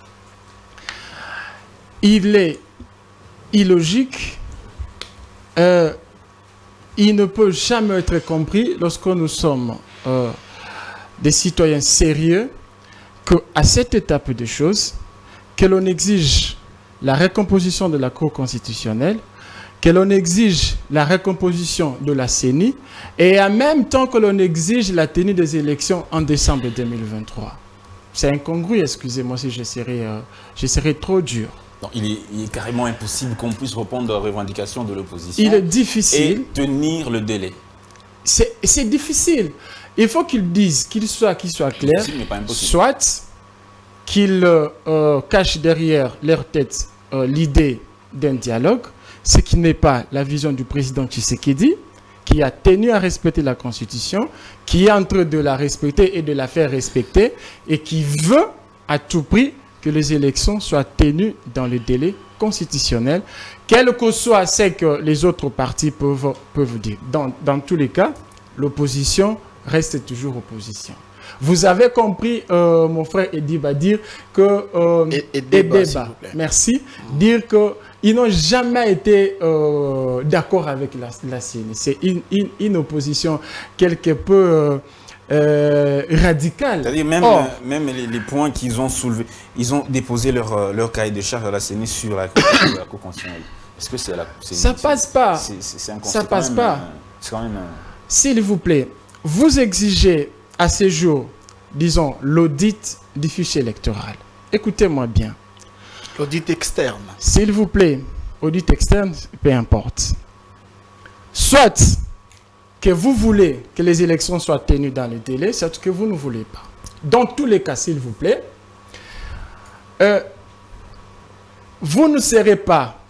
Speaker 4: Il est illogique, il ne peut jamais être compris lorsque nous sommes des citoyens sérieux qu'à cette étape des choses, que l'on exige la recomposition de la Cour constitutionnelle, que l'on exige la recomposition de la CENI et en même temps que l'on exige la tenue des élections en décembre 2023. C'est incongru, excusez-moi si je serai trop dur.
Speaker 2: Donc, il est carrément impossible qu'on puisse répondre aux revendications de l'opposition.
Speaker 4: Il est difficile.
Speaker 2: Et tenir le délai.
Speaker 4: C'est difficile. Il faut qu'ils disent, qu'il soit clair, soit qu'ils cachent derrière leur tête l'idée d'un dialogue, ce qui n'est pas la vision du président Tshisekedi, qui a tenu à respecter la Constitution, qui est en train de la respecter et de la faire respecter, et qui veut à tout prix que les élections soient tenues dans le délai constitutionnel, quel que soit ce que les autres partis peuvent dire. Dans tous les cas, l'opposition reste toujours opposition. Vous avez compris, mon frère Ediba, dire que... Edeba, merci. Dire qu'ils n'ont jamais été d'accord avec la CENI. C'est une opposition quelque peu radicale.
Speaker 2: C'est-à-dire même les points qu'ils ont soulevés, ils ont déposé leur cahier de charge à la CENI sur la Cour constitutionnelle. Est-ce que c'est la...
Speaker 4: Ça passe pas. Ça passe pas.
Speaker 2: C'est quand même...
Speaker 4: S'il vous plaît, vous exigez à ce jour, disons, l'audit du fichier électoral. Écoutez-moi bien.
Speaker 5: L'audit externe.
Speaker 4: S'il vous plaît, audit externe, peu importe. Soit que vous voulez que les élections soient tenues dans le délai, soit que vous ne voulez pas. Dans tous les cas, s'il vous plaît, vous ne serez pas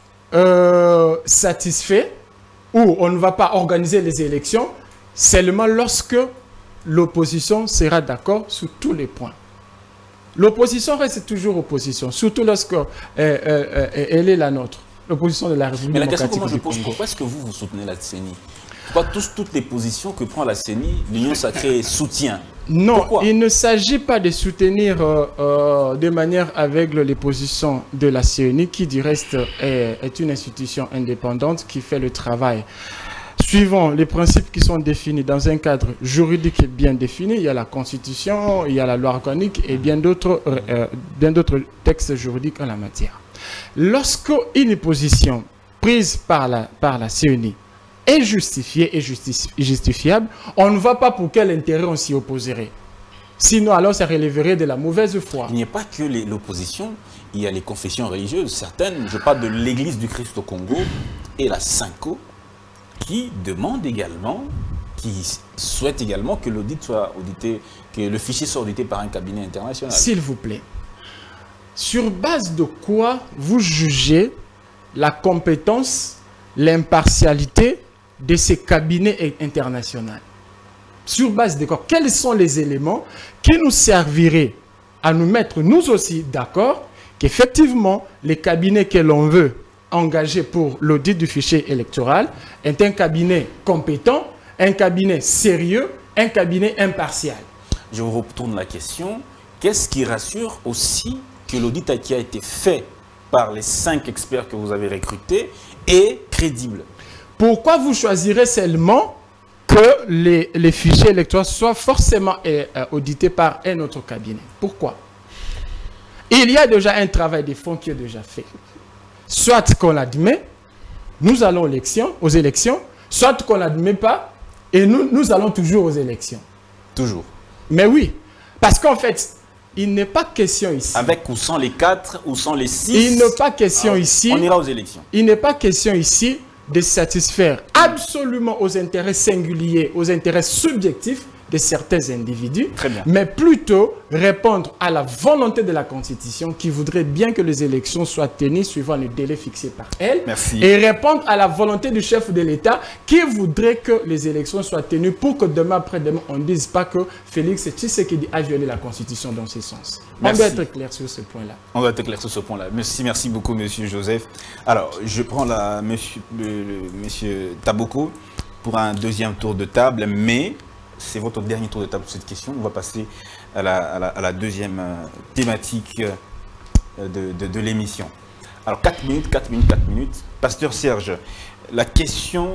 Speaker 4: satisfait ou on ne va pas organiser les élections seulement lorsque l'opposition sera d'accord sur tous les points. L'opposition reste toujours opposition, surtout lorsque elle est la nôtre, l'opposition de la République démocratique du Congo.
Speaker 2: Mais la question que moi je pose, pourquoi est-ce que vous soutenez la CENI? Pourquoi toutes les positions que prend la CENI, l'Union sacrée soutient?
Speaker 4: Non,
Speaker 2: pourquoi?
Speaker 4: Il ne s'agit pas de soutenir de manière aveugle les positions de la CENI, qui du reste est une institution indépendante qui fait le travail suivant les principes qui sont définis dans un cadre juridique bien défini. Il y a la Constitution, il y a la loi organique et bien d'autres textes juridiques en la matière. Lorsque une position prise par la CENI est justifiée et justifiable, on ne va pas pour quel intérêt on s'y opposerait. Sinon, alors, ça relèverait de la mauvaise foi.
Speaker 2: Il n'y a pas que l'opposition, il y a les confessions religieuses, certaines, je parle de l'Église du Christ au Congo et la Synco, qui demandent également, qui souhaitent également que l'audit soit audité, que le fichier soit audité par un cabinet international.
Speaker 4: S'il vous plaît, sur base de quoi vous jugez la compétence, l'impartialité de ces cabinets internationaux? Sur base de quoi? Quels sont les éléments qui nous serviraient à nous mettre nous aussi d'accord qu'effectivement les cabinets que l'on veut engager pour l'audit du fichier électoral est un cabinet compétent, un cabinet sérieux, un cabinet impartial?
Speaker 2: Je vous retourne la question. Qu'est-ce qui rassure aussi que l'audit qui a été fait par les 5 experts que vous avez recrutés est crédible?
Speaker 4: Pourquoi vous choisirez seulement que les fichiers électoraux soient forcément audités par un autre cabinet? Pourquoi? Il y a déjà un travail de fond qui est déjà fait. Soit qu'on l'admet, nous allons aux élections, soit qu'on ne l'admet pas, et nous allons toujours aux élections.
Speaker 2: Toujours.
Speaker 4: Mais oui, parce qu'en fait, il n'est pas question ici.
Speaker 2: Avec ou sans les 4 ou sans les 6.
Speaker 4: Il n'est pas question ici.
Speaker 2: On ira aux élections.
Speaker 4: Il n'est pas question ici de satisfaire absolument aux intérêts singuliers, aux intérêts subjectifs de certains individus,
Speaker 2: Très bien.
Speaker 4: mais plutôt répondre à la volonté de la Constitution qui voudrait bien que les élections soient tenues suivant le délai fixé par elle.
Speaker 2: Merci.
Speaker 4: Et répondre à la volonté du chef de l'État qui voudrait que les élections soient tenues pour que demain après-demain, on ne dise pas que Félix Tshisekedi a violé la Constitution dans ce sens.
Speaker 2: Merci.
Speaker 4: On doit être clair sur ce point-là.
Speaker 2: On doit être clair sur ce point-là. Merci beaucoup, monsieur Joseph. Alors, je prends monsieur Taboko pour un deuxième tour de table, mais c'est votre dernier tour de table sur cette question. On va passer à la deuxième thématique de l'émission. Alors, 4 minutes. Pasteur Serge, la question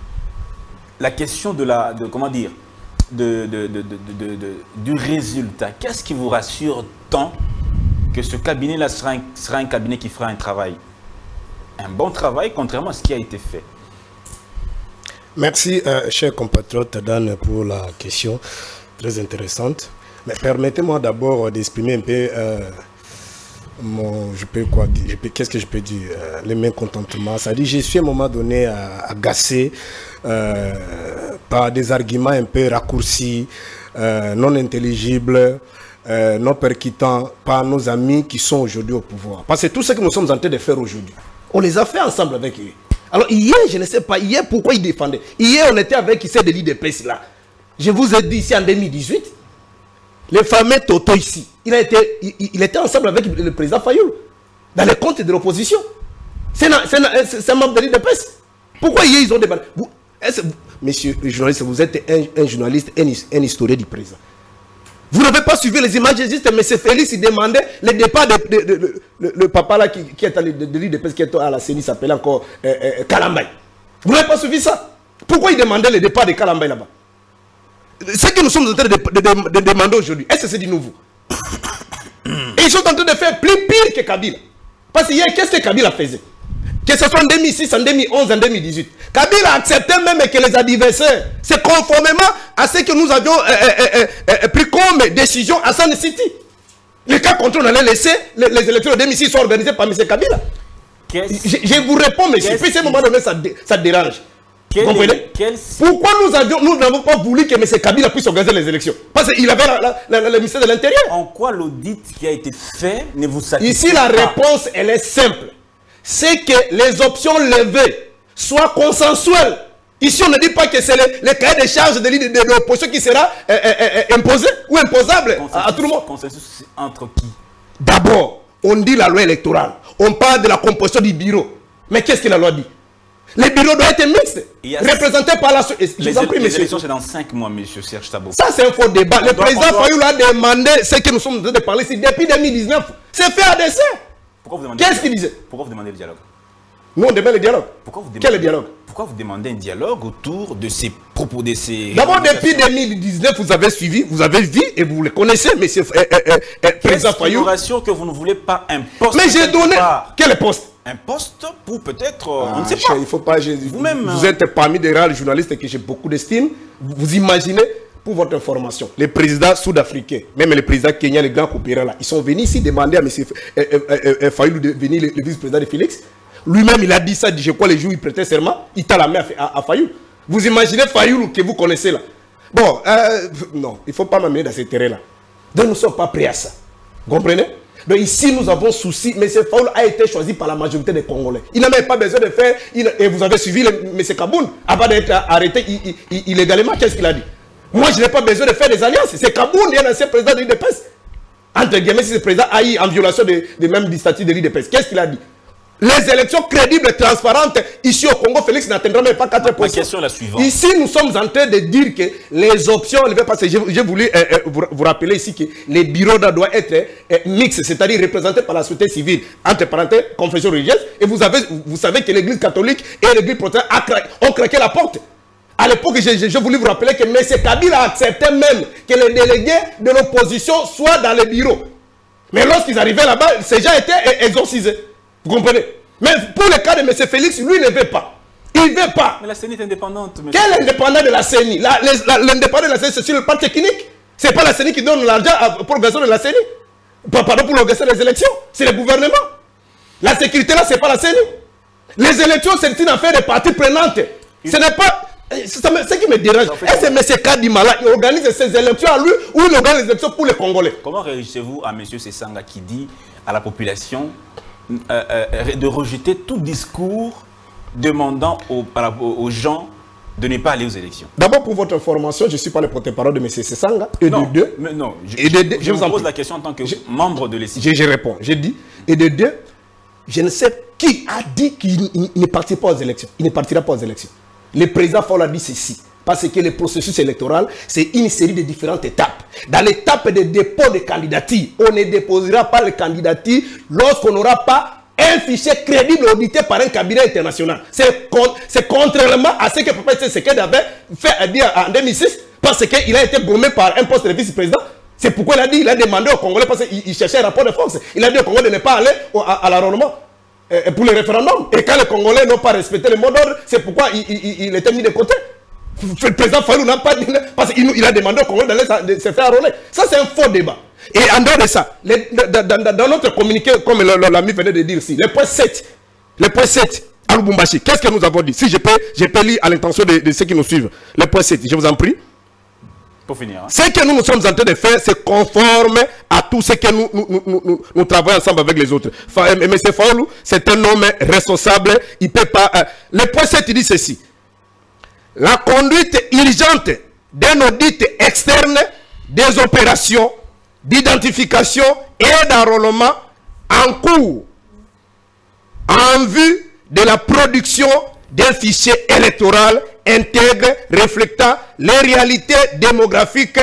Speaker 2: du résultat, qu'est-ce qui vous rassure tant que ce cabinet-là sera un cabinet qui fera un bon travail, contrairement à ce qui a été fait?
Speaker 3: Merci, cher compatriote Dan, pour la question très intéressante. Mais permettez-moi d'abord d'exprimer un peu qu'est-ce que je peux dire, le mécontentement. Ça dit, je suis à un moment donné agacé par des arguments un peu raccourcis, non intelligibles, non percutants par nos amis qui sont aujourd'hui au pouvoir. Parce que tout ce que nous sommes en train de faire aujourd'hui, on les a fait ensemble avec eux. Alors hier, je ne sais pas, hier pourquoi ils défendaient. Hier, on était avec ces délits de presse là. Je vous ai dit ici en 2018, le fameux Toto ici, il était ensemble avec le président Fayoulou, dans les comptes de l'opposition. C'est un membre de délit de presse. Pourquoi hier ils ont débattu? Monsieur le journaliste, vous êtes un journaliste, un historien du président. Vous n'avez pas suivi les images existantes, mais c'est Félix qui demandait le départ de le papa là qui est à l'île de Pes, qui est à la CENI, s'appelle encore Kalambay. Vous n'avez pas suivi ça? Pourquoi il demandait le départ de Kalambay là-bas? Ce que nous sommes en train de demander aujourd'hui, est-ce que c'est du nouveau? Et ils sont en train de faire plus pire que Kabila. Parce que hier, qu'est-ce que Kabila faisait? Que ce soit en 2006, en 2011, en 2018. Kabila acceptait même que les adversaires, c'est conformément à ce que nous avions pris comme décision à San City. Le cas contre, on allait laisser les élections de 2006 soient organisées par M. Kabila. Je vous réponds, monsieur. Puis à ce moment donné, ça dérange. Vous comprenez? Pourquoi nous n'avons pas voulu que M. Kabila puisse organiser les élections? Parce qu'il avait le ministère de l'Intérieur.
Speaker 2: En quoi l'audit qui a été fait ne vous satisfait pas?
Speaker 3: Ici, la réponse, elle est simple. C'est que les options levées soient consensuelles. Ici, on ne dit pas que c'est le cahier de charges de l'opposition qui sera imposé ou imposable à tout le monde.
Speaker 2: Consensus entre qui?
Speaker 3: D'abord, on dit la loi électorale. On parle de la composition du bureau. Mais qu'est-ce que la loi dit? Les bureaux doivent être mixtes, représentés par la...
Speaker 2: Les élections, c'est dans 5 mois, monsieur Serge Taboko.
Speaker 3: Ça, c'est un faux débat. Le président Fayoulou a demandé ce que nous sommes en train de parler ici depuis 2019. C'est fait à dessein. Qu'est-ce qu'il disait?
Speaker 2: Pourquoi vous demandez le dialogue?
Speaker 3: Nous, on demande le dialogue. Quel est le dialogue?
Speaker 2: Pourquoi vous demandez un dialogue autour de ces propos, de ces...
Speaker 3: D'abord, depuis 2019, vous avez suivi, vous avez vu, et vous le connaissez, monsieur président Fayoulou.
Speaker 2: Je vous rassure que vous ne voulez pas un poste.
Speaker 3: Mais j'ai donné... Quel poste?
Speaker 2: Un poste pour peut-être... on ne sait pas.
Speaker 3: Il ne faut pas...
Speaker 2: Vous-même...
Speaker 3: Vous êtes parmi des rares journalistes que j'ai beaucoup d'estime. Vous imaginez... Pour votre information, les présidents sud-africains, même les présidents kenyans, les grands coopérants là, ils sont venus ici demander à M. Fayoulou de venir, le vice-président de Félix. Lui-même, il a dit ça, je crois, les jours où il prêtait serment, il t'a la main à Fayoulou. Vous imaginez Fayoulou que vous connaissez là? Bon, non, il ne faut pas m'amener dans ces terrains-là. Donc, nous ne sommes pas prêts à ça. Vous comprenez? Donc ici, nous avons souci. M. Fayoulou a été choisi par la majorité des Congolais. Il n'a même pas besoin de faire... Et vous avez suivi M. Kaboun, avant d'être arrêté illégalement, qu'est-ce qu'il a dit? Moi, je n'ai pas besoin de faire des alliances. C'est Kaboun, il y a un ancien président de l'IDPS. Entre guillemets, si ce président a eu en violation de même du statut de l'IDPS. Qu'est-ce qu'il a dit? Les élections crédibles et transparentes ici au Congo, Félix n'atteindra même pas 4%.
Speaker 2: Ma question est la suivante.
Speaker 3: Ici, nous sommes en train de dire que les options... Parce que j'ai voulu vous rappeler ici que les bureaux doivent être mixtes, c'est-à-dire représentés par la société civile, entre parenthèses, confession religieuse. Et vous savez que l'église catholique et l'église protestante ont craqué la porte. À l'époque, je voulais vous rappeler que M. Kabila acceptait même que les délégués de l'opposition soient dans les bureaux. Mais lorsqu'ils arrivaient là-bas, ces gens étaient exorcisés. Vous comprenez? Mais pour le cas de M. Félix, lui ne veut pas. Il ne veut pas.
Speaker 2: Mais la CENI est indépendante.
Speaker 3: Quel indépendant de la CENI? L'indépendant de la CENI, c'est sur le plan technique. Ce n'est pas la CENI qui donne l'argent pour l'organisation de la CENI. Pardon, pour l'organisation des élections. C'est le gouvernement. La sécurité là, ce n'est pas la CENI. Les élections, c'est une affaire de parties prenantes. Ce n'est pas...
Speaker 5: Ce qui me dérange, est-ce que M. Kadimala il organise ses élections à lui ou il organise les élections pour les Congolais?
Speaker 2: Comment réagissez-vous à M. Sesanga qui dit à la population de rejeter tout discours demandant aux gens de ne pas aller aux élections?
Speaker 5: D'abord, pour votre information, je ne suis pas le porte-parole de M. Sesanga. Et
Speaker 2: non,
Speaker 5: de deux,
Speaker 2: mais non,
Speaker 5: je
Speaker 2: vous pose la question en tant que membre de l'ESI.
Speaker 5: Je réponds. J'ai dit, et de deux, je ne sais qui a dit qu'il ne partira pas aux élections. Il ne partira pas aux élections. Le président Fayoulou a dit ceci. Parce que le processus électoral, c'est une série de différentes étapes. Dans l'étape de dépôt de candidature, on ne déposera pas les candidatures lorsqu'on n'aura pas un fichier crédible audité par un cabinet international. C'est contrairement à ce que Papa Tshisekedi avait fait dire en 2006, parce qu'il a été gommé par un poste de vice-président. C'est pourquoi il a demandé aux Congolais, parce qu'il cherchait un rapport de force, il a dit aux Congolais de ne pas aller à l'enrôlement pour le référendum. Et quand les Congolais n'ont pas respecté le mot d'ordre, c'est pourquoi il était mis de côté. Le président Fayoulou n'a pas dit, parce qu'il a demandé aux Congolais d'aller se faire enrôler. Ça, c'est un faux débat. Et en dehors de ça, dans notre communiqué, comme l'ami venait de dire ici, le point 7, à Lubumbashi, qu'est-ce que nous avons dit? Si je peux lire à l'intention de ceux qui nous suivent. Le point 7, je vous en prie.
Speaker 2: Pour finir. Hein.
Speaker 5: Ce que nous sommes en train de faire, c'est conforme à tout ce que nous travaillons ensemble avec les autres. M. Fayoulou, c'est un homme responsable. Il peut pas. Le point 7, il dit ceci. La conduite urgente d'un audit externe des opérations d'identification et d'enrôlement en cours en vue de la production d'un fichier électoral intègre reflétant les réalités démographiques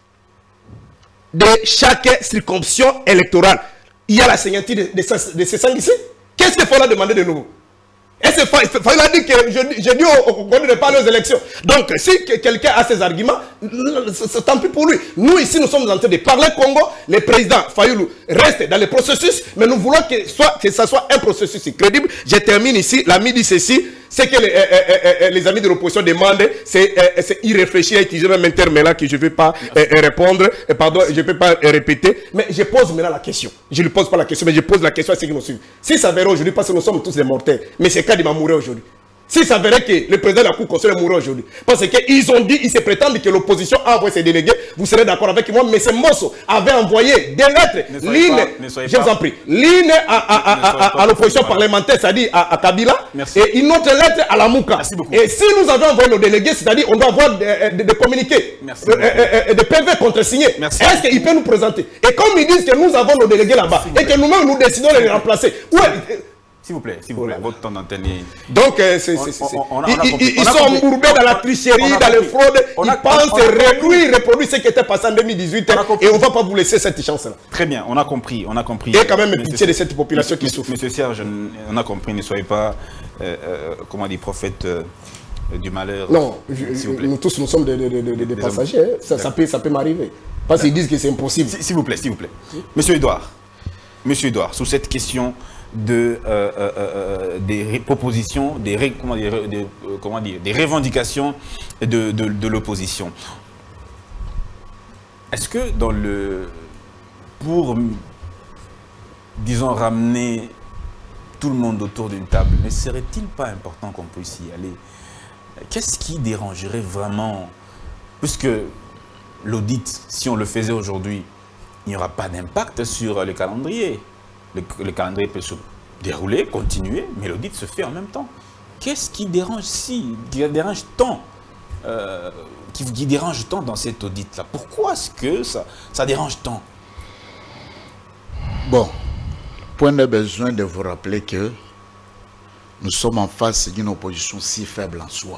Speaker 5: de chaque circonscription électorale. Il y a la signature de ces 5 ici. Qu'est-ce qu'il faut leur demander de nouveau? Et il fallait dire que je dis aux Congolais de ne pas aller aux élections. Donc, si quelqu'un a ses arguments, tant pis pour lui. Nous, ici, nous sommes en train de parler Congo. Le président Fayoulou reste dans le processus, mais nous voulons que ça soit un processus crédible. Je termine ici. L'ami dit ceci. Ce que les amis de l'opposition demandent, c'est y réfléchir, utiliser même un terme-là que je ne vais pas répondre. Pardon, je ne peux pas répéter. Mais je pose maintenant la question. Je ne lui pose pas la question, mais je pose la question à ceux qui nous suivent. Si ça verrait aujourd'hui, parce que nous sommes tous des mortels, mais c'est Kadima mourir aujourd'hui. Si ça verrait que le président de la Cour constitutionnelle mourrait aujourd'hui, parce qu'ils ont dit, ils se prétendent que l'opposition a envoyé ses délégués, vous serez d'accord avec moi, mais ces Mosso avait envoyé des lettres, je vous en prie, l'une à l'opposition parlementaire, c'est-à-dire à Kabila, et une autre lettre à la Mouka. Et si nous avons envoyé nos délégués, c'est-à-dire on doit avoir des communiqués, des PV contresignés, est-ce qu'il peut nous présenter? Et comme ils disent que nous avons nos délégués là-bas, et que nous-mêmes nous décidons de les remplacer,
Speaker 2: s'il vous plaît, votre temps d'antenne.
Speaker 5: Donc, ils sont embourbés dans la tricherie, dans les fraudes. Ils pensent reproduire ce qui était passé en 2018 et on ne va pas vous laisser cette chance-là.
Speaker 2: Très bien, on a compris.
Speaker 5: Il y a quand même pitié de cette population qui souffre.
Speaker 2: Monsieur Serge, on a compris, ne soyez pas, comment dire, prophète du malheur.
Speaker 5: Non, nous tous, nous sommes des passagers. Hein. Ça peut m'arriver. Parce qu'ils disent que c'est impossible.
Speaker 2: S'il vous plaît. Monsieur Edouard, sous cette question des propositions, des revendications de l'opposition. Est-ce que pour, disons, ramener tout le monde autour d'une table, ne serait-il pas important qu'on puisse y aller? Qu'est-ce qui dérangerait vraiment? Puisque l'audit, si on le faisait aujourd'hui, il n'y aura pas d'impact sur le calendrier. Le calendrier peut se dérouler, continuer, mais l'audit se fait en même temps. Qu'est-ce qui dérange qui dérange tant dans cet audit-là? Pourquoi est-ce que ça dérange tant?
Speaker 6: Bon, point de besoin de vous rappeler que nous sommes en face d'une opposition si faible en soi.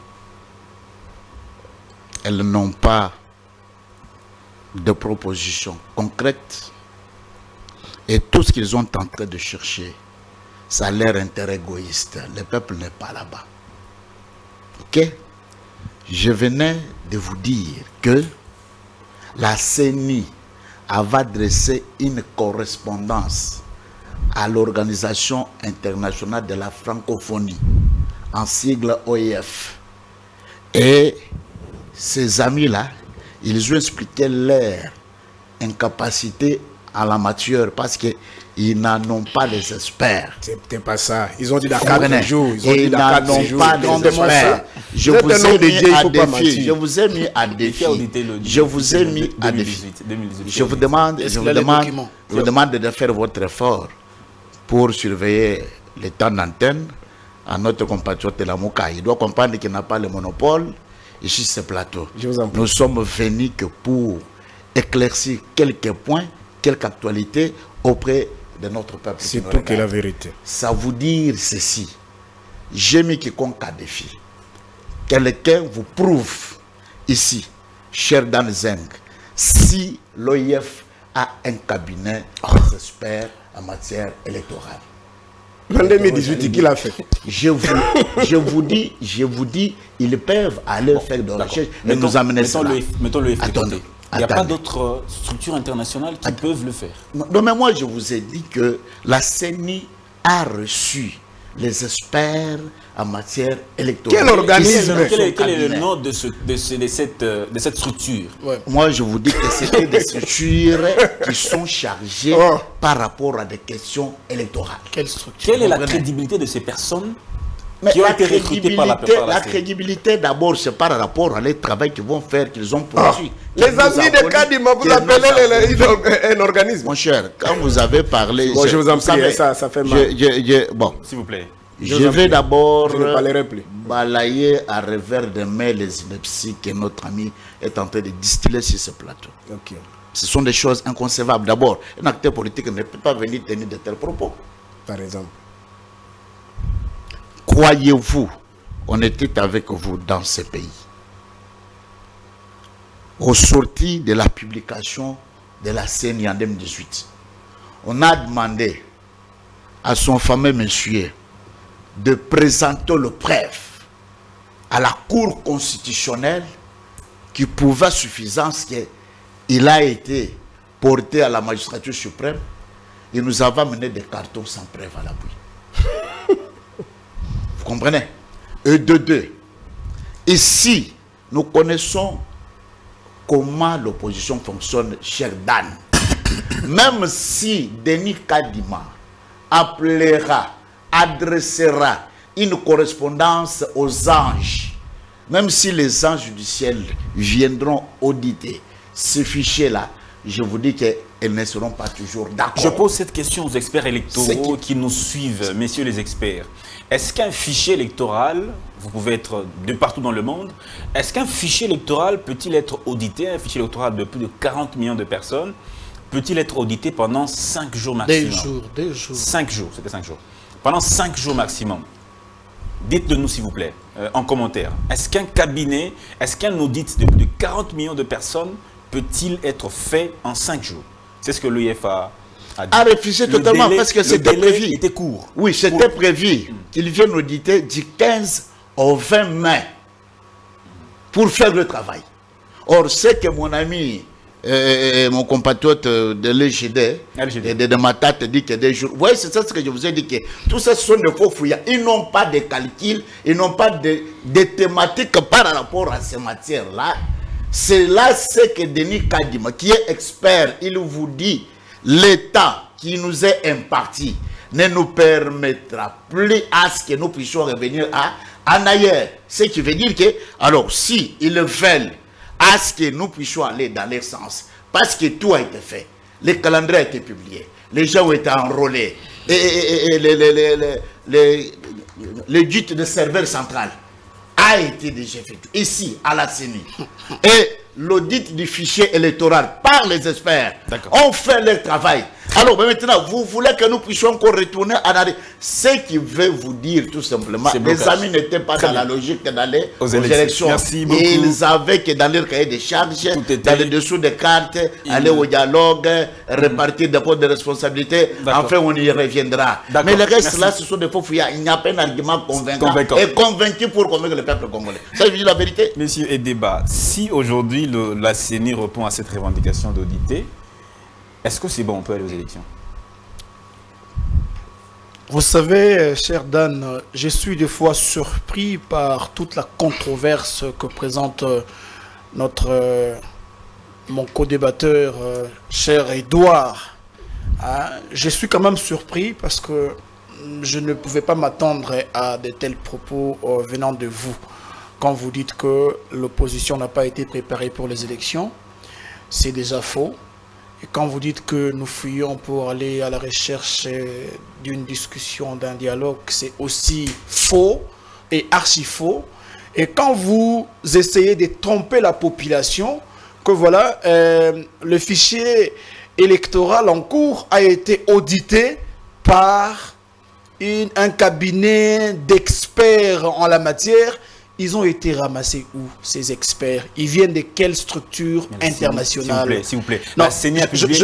Speaker 6: Elles n'ont pas de propositions concrètes. Et tout ce qu'ils ont en train de chercher, ça a l'air intérêt égoïste. Le peuple n'est pas là-bas. Ok? Je venais de vous dire que la CENI avait adressé une correspondance à l'Organisation internationale de la francophonie, en sigle OIF. Et ces amis-là, ils ont expliqué leur incapacité à la matière, parce que ils n'en ont pas les experts.
Speaker 3: C'était pas ça. Ils ont dit dans 4 jours. Ils ont
Speaker 6: Et
Speaker 3: dit
Speaker 6: ils
Speaker 3: dans
Speaker 6: n'en
Speaker 3: 4
Speaker 6: ont
Speaker 3: jours.
Speaker 6: pas les experts. Je vous ai mis à défi. Je vous ai mis à défi. Je vous ai mis à défi. Je vous demande de faire votre effort pour surveiller les temps d'antenne à notre compatriote Lamouka. Il doit comprendre qu'il n'a pas le monopole ici ce plateau. Nous sommes venus que pour éclaircir quelques points, quelques actualités auprès de notre peuple.
Speaker 3: C'est tout que la vérité.
Speaker 6: Ça vous dire ceci. J'ai mis quiconque à défi. Quelqu'un vous prouve ici, cher Dan Zeng, si l'OIF a un cabinet d'experts en matière électorale.
Speaker 3: En 2018, qui l'a fait?
Speaker 6: Je vous dis, ils peuvent aller faire de recherche et nous amener ça.
Speaker 2: Mettons le FT.
Speaker 6: Attendez.
Speaker 2: Il n'y a pas d'autres structures internationales qui peuvent le faire.
Speaker 6: Non, mais moi, je vous ai dit que la CENI a reçu les experts en matière électorale.
Speaker 3: Quel organisme?
Speaker 2: Quel est le nom de cette structure?
Speaker 6: Moi, je vous dis que c'était des structures qui sont chargées par rapport à des questions électorales.
Speaker 2: Quelle est la crédibilité de ces personnes qui ont
Speaker 6: la
Speaker 2: été recrutées par la
Speaker 6: crédibilité, d'abord, c'est par rapport à leur travail qu'ils vont faire, qu'ils ont produit.
Speaker 3: Les amis de Kadima, vous appelez un organisme.
Speaker 6: Mon cher, quand vous avez parlé...
Speaker 3: Bon, je vous en prie, ça fait mal.
Speaker 6: Bon,
Speaker 2: s'il vous plaît.
Speaker 6: Je vais d'abord
Speaker 3: plus.
Speaker 6: balayer à revers de main les inepties que notre ami est en train de distiller sur ce plateau. Ce sont des choses inconcevables. D'abord, un acteur politique ne peut pas venir tenir de tels propos.
Speaker 3: Par exemple.
Speaker 6: Croyez-vous, on était avec vous dans ce pays. Au sorti de la publication de la CENI en 2018, on a demandé à son fameux monsieur de présenter le preuve à la Cour constitutionnelle qui pouvait suffisance qu'il a été porté à la magistrature suprême. Il nous avait amené des cartons sans preuve à l'appui. Vous comprenez? Et de deux, ici, nous connaissons comment l'opposition fonctionne, cher Dan. Même si Denis Kadima appellera, adressera une correspondance aux anges, même si les anges du ciel viendront auditer ce fichier-là, je vous dis qu'elles ne seront pas toujours d'accord.
Speaker 2: Je pose cette question aux experts électoraux qui nous suivent, messieurs les experts. Est-ce qu'un fichier électoral, vous pouvez être de partout dans le monde, est-ce qu'un fichier électoral peut-il être audité, un fichier électoral de plus de 40 millions de personnes, peut-il être audité pendant 5 jours maximum?
Speaker 5: Des jours.
Speaker 2: 5 jours, c'était 5 jours. Pendant 5 jours maximum. Dites-le nous s'il vous plaît, en commentaire. Est-ce qu'un cabinet, est-ce qu'un audit de plus de 40 millions de personnes peut-il être fait en 5 jours? C'est ce que l'OIF a dit.
Speaker 6: A refusé totalement parce que c'était prévu.
Speaker 2: Il était court.
Speaker 6: Oui, c'était prévu qu'ils viennent auditer du 15 au 20 mai pour faire le travail. Or, c'est que mon ami, mon compatriote de l'EGD, de Matate, dit que des jours. Vous voyez, c'est ça ce que je vous ai dit, que tout ça, ce sont des faux fouillards. Ils n'ont pas de calcul, ils n'ont pas de thématiques par rapport à ces matières-là. C'est là ce que Denis Kadima, qui est expert, il vous dit, l'État qui nous est imparti ne nous permettra plus à ce que nous puissions revenir en ailleurs. Ce qui veut dire que, alors, si ils veulent à ce que nous puissions aller dans leur sens, parce que tout a été fait, le calendrier a été publié, les gens ont été enrôlés, et le but de serveur central a été déjà fait ici à la CENI. Et l'audit du fichier électoral par les experts ont fait leur travail. Alors maintenant, vous voulez que nous puissions encore retourner en arrière. Ce qui veut vous dire tout simplement, les amis n'étaient pas dans la logique d'aller aux élections. Ils avaient que dans leur cahier de charges, dans les dessous des cartes, aller au dialogue, répartir des postes de responsabilité. Enfin, on y reviendra. Mais le reste là, ce sont des faux fouillards. Il n'y a pas un argument convaincant et convaincu pour convaincre le peuple congolais. Ça, je dis la vérité.
Speaker 2: Messieurs, et débat. Si aujourd'hui la CENI répond à cette revendication d'auditer, est-ce que c'est bon, on peut aller aux élections?
Speaker 5: Vous savez, cher Dan, je suis des fois surpris par toute la controverse que présente mon co-débatteur, cher Edouard. Je suis quand même surpris parce que je ne pouvais pas m'attendre à de tels propos venant de vous. Quand vous dites que l'opposition n'a pas été préparée pour les élections, c'est déjà faux. Et quand vous dites que nous fuyons pour aller à la recherche d'une discussion, d'un dialogue, c'est aussi faux et archi faux. Et quand vous essayez de tromper la population, que voilà, le fichier électoral en cours a été audité par un cabinet d'experts en la matière. Ils ont été ramassés où, ces experts? Ils viennent de quelle structure internationale?
Speaker 2: S'il vous plaît.
Speaker 5: Non,
Speaker 2: la CENI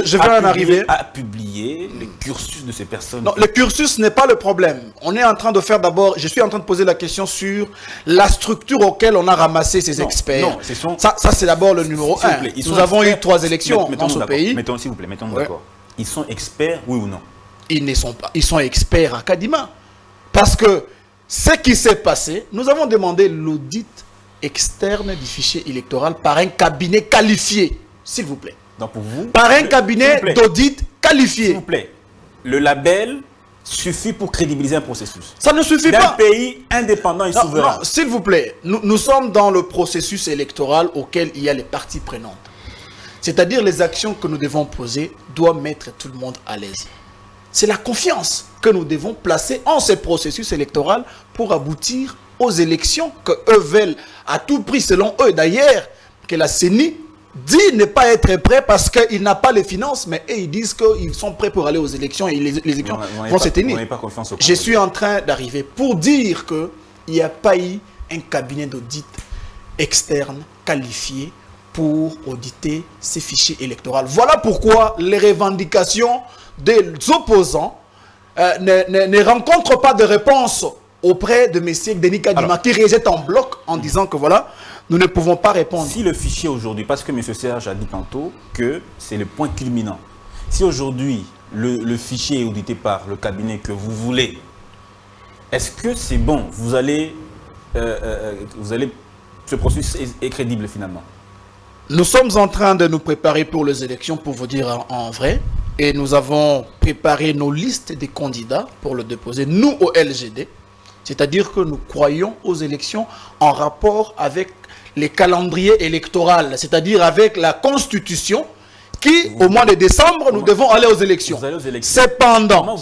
Speaker 2: a publié le cursus de ces personnes.
Speaker 5: Non, le cursus n'est pas le problème. On est en train de faire d'abord... Je suis en train de poser la question sur la structure auquel on a ramassé ces experts.
Speaker 2: Non,
Speaker 5: ça c'est d'abord le numéro 1. Nous avons eu 3 élections dans ce pays.
Speaker 2: S'il vous plaît, mettons-nous d'accord. Ils sont experts, oui ou non?
Speaker 5: Ils ne sont pas. Ils sont experts à Kadima. Parce que ce qui s'est passé, nous avons demandé l'audit externe du fichier électoral par un cabinet qualifié, s'il vous plaît.
Speaker 2: Donc pour vous,
Speaker 5: par un cabinet d'audit qualifié.
Speaker 2: S'il vous plaît, le label suffit pour crédibiliser un processus.
Speaker 5: Ça ne suffit pas.
Speaker 2: D'un pays indépendant et souverain.
Speaker 5: Non, s'il vous plaît, nous sommes dans le processus électoral auquel il y a les parties prenantes. C'est-à-dire les actions que nous devons poser doivent mettre tout le monde à l'aise. C'est la confiance que nous devons placer en ce processus électoral pour aboutir aux élections que eux veulent à tout prix, selon eux d'ailleurs, que la CENI dit ne pas être prêt parce qu'il n'a pas les finances, mais eux, ils disent qu'ils sont prêts pour aller aux élections et les élections vont se tenir. Je suis en train d'arriver pour dire qu'il n'y a pas eu un cabinet d'audit externe qualifié pour auditer ces fichiers électoraux. Voilà pourquoi les revendications des opposants ne rencontrent pas de réponse auprès de M. Denis Kadima qui rejette en bloc en disant que voilà, nous ne pouvons pas répondre.
Speaker 2: Si le fichier aujourd'hui, parce que M. Serge a dit tantôt que c'est le point culminant, si aujourd'hui le fichier est audité par le cabinet que vous voulez, est-ce que c'est bon? Vous allez, ce processus est crédible finalement?
Speaker 5: Nous sommes en train de nous préparer pour les élections, pour vous dire en vrai. Et nous avons préparé nos listes des candidats pour le déposer, nous au LGD. C'est-à-dire que nous croyons aux élections en rapport avec les calendriers électoraux, c'est-à-dire avec la Constitution qui, au mois de décembre, nous devons aller aux élections.
Speaker 2: Vous allez aux élections.
Speaker 5: Cependant,
Speaker 2: comment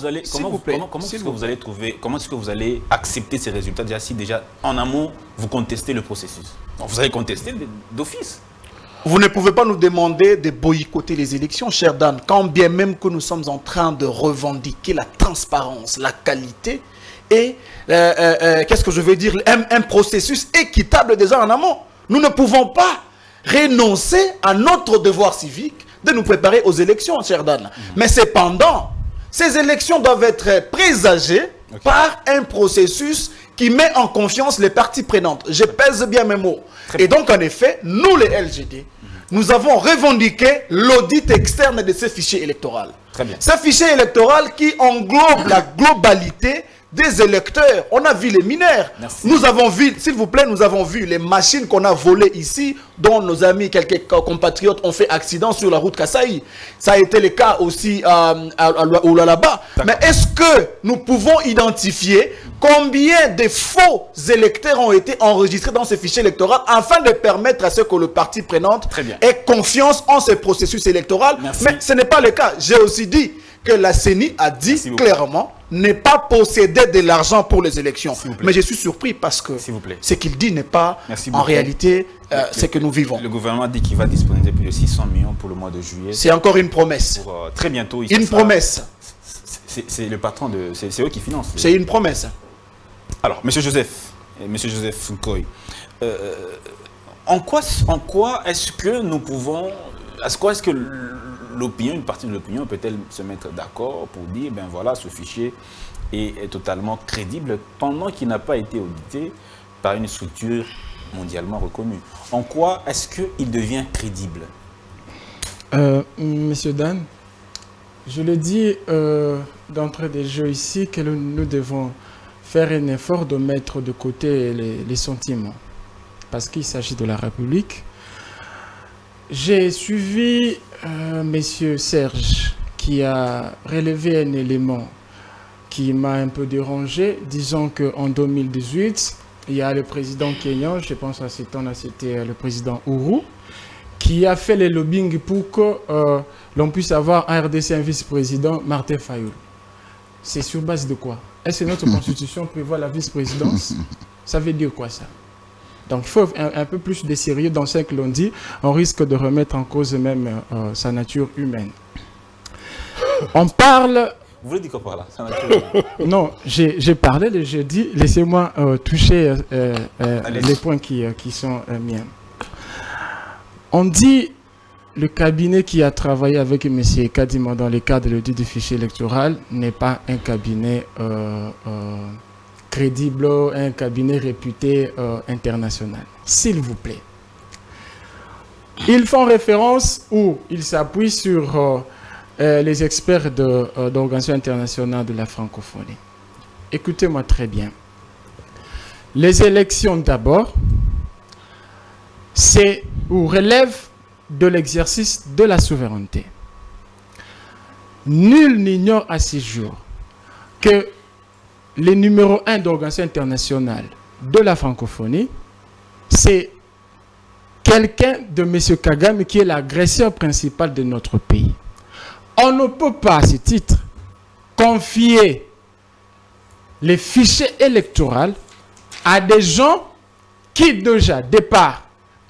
Speaker 2: est-ce que vous allez accepter ces résultats déjà, si déjà en amont vous contestez le processus? Donc, vous allez contester d'office.
Speaker 5: Vous ne pouvez pas nous demander de boycotter les élections, cher Dan, quand bien même que nous sommes en train de revendiquer la transparence, la qualité et, qu'est-ce que je veux dire, un processus équitable déjà en amont. Nous ne pouvons pas renoncer à notre devoir civique de nous préparer aux élections, cher Dan. Mais cependant, ces élections doivent être présagées par un processus qui met en confiance les parties prenantes. Je pèse bien mes mots. Et donc, en effet, nous, les LGD, nous avons revendiqué l'audit externe de ces fichiers électoraux.
Speaker 2: Très bien.
Speaker 5: Ce fichier électoral qui englobe la globalité des électeurs. On a vu les mineurs.
Speaker 2: Merci.
Speaker 5: Nous avons vu, s'il vous plaît, nous avons vu les machines qu'on a volées ici, dont nos amis, quelques compatriotes ont fait accident sur la route Kasaï. Ça a été le cas aussi à Oulalaba. Mais est-ce que nous pouvons identifier combien de faux électeurs ont été enregistrés dans ce fichier électoral afin de permettre à ce que le parti prenante ait confiance en ce processus électoral?
Speaker 2: Merci.
Speaker 5: Mais ce n'est pas le cas. J'ai aussi dit que la CENI a dit clairement ne pas posséder de l'argent pour les élections. Mais je suis surpris parce que ce qu'il dit n'est pas en réalité ce que nous vivons.
Speaker 2: Le gouvernement dit qu'il va disponibiliser plus de 600 millions pour le mois de juillet.
Speaker 5: C'est encore une promesse.
Speaker 2: Pour, très bientôt.
Speaker 5: Une promesse.
Speaker 2: C'est le patron de... C'est eux qui financent.
Speaker 5: C'est une promesse.
Speaker 2: Alors, M. Joseph Nkoy, en quoi est-ce que nous pouvons... Est-ce que l'opinion, une partie de l'opinion peut-elle se mettre d'accord pour dire, ben voilà, ce fichier est totalement crédible pendant qu'il n'a pas été audité par une structure mondialement reconnue? En quoi est-ce qu'il devient crédible?
Speaker 4: Monsieur Dan, je le dis d'entrée des jeux ici que nous devons faire un effort de mettre de côté les sentiments. Parce qu'il s'agit de la République. J'ai suivi Monsieur Serge qui a relevé un élément qui m'a un peu dérangé. Disons qu'en 2018, il y a le président kenyan, je pense à ce temps-là, c'était le président Uhuru, qui a fait le lobbying pour que l'on puisse avoir en RDC un vice-président, Martin Fayulu. C'est sur base de quoi? Est-ce que notre constitution prévoit la vice-présidence? Ça veut dire quoi ça? Donc il faut un peu plus de sérieux dans ce que l'on dit. On risque de remettre en cause même sa nature humaine. On parle...
Speaker 2: Vous voulez dire quoi par là? Sa nature humaine?
Speaker 4: Non, j'ai parlé, j'ai dit, laissez-moi toucher les points qui sont miens. On dit le cabinet qui a travaillé avec M. Kadima dans le cadre de l'audit du fichier électoral n'est pas un cabinet crédible, un cabinet réputé international. S'il vous plaît. Ils font référence ou ils s'appuient sur les experts de l'Organisation internationale de la francophonie. Écoutez-moi très bien. Les élections d'abord, c'est ou relève de l'exercice de la souveraineté. Nul n'ignore à ce jour que le numéro 1 de l'Organisation internationale de la francophonie, c'est quelqu'un de M. Kagame qui est l'agresseur principal de notre pays. On ne peut pas, à ce titre, confier les fichiers électoraux à des gens qui, déjà, départ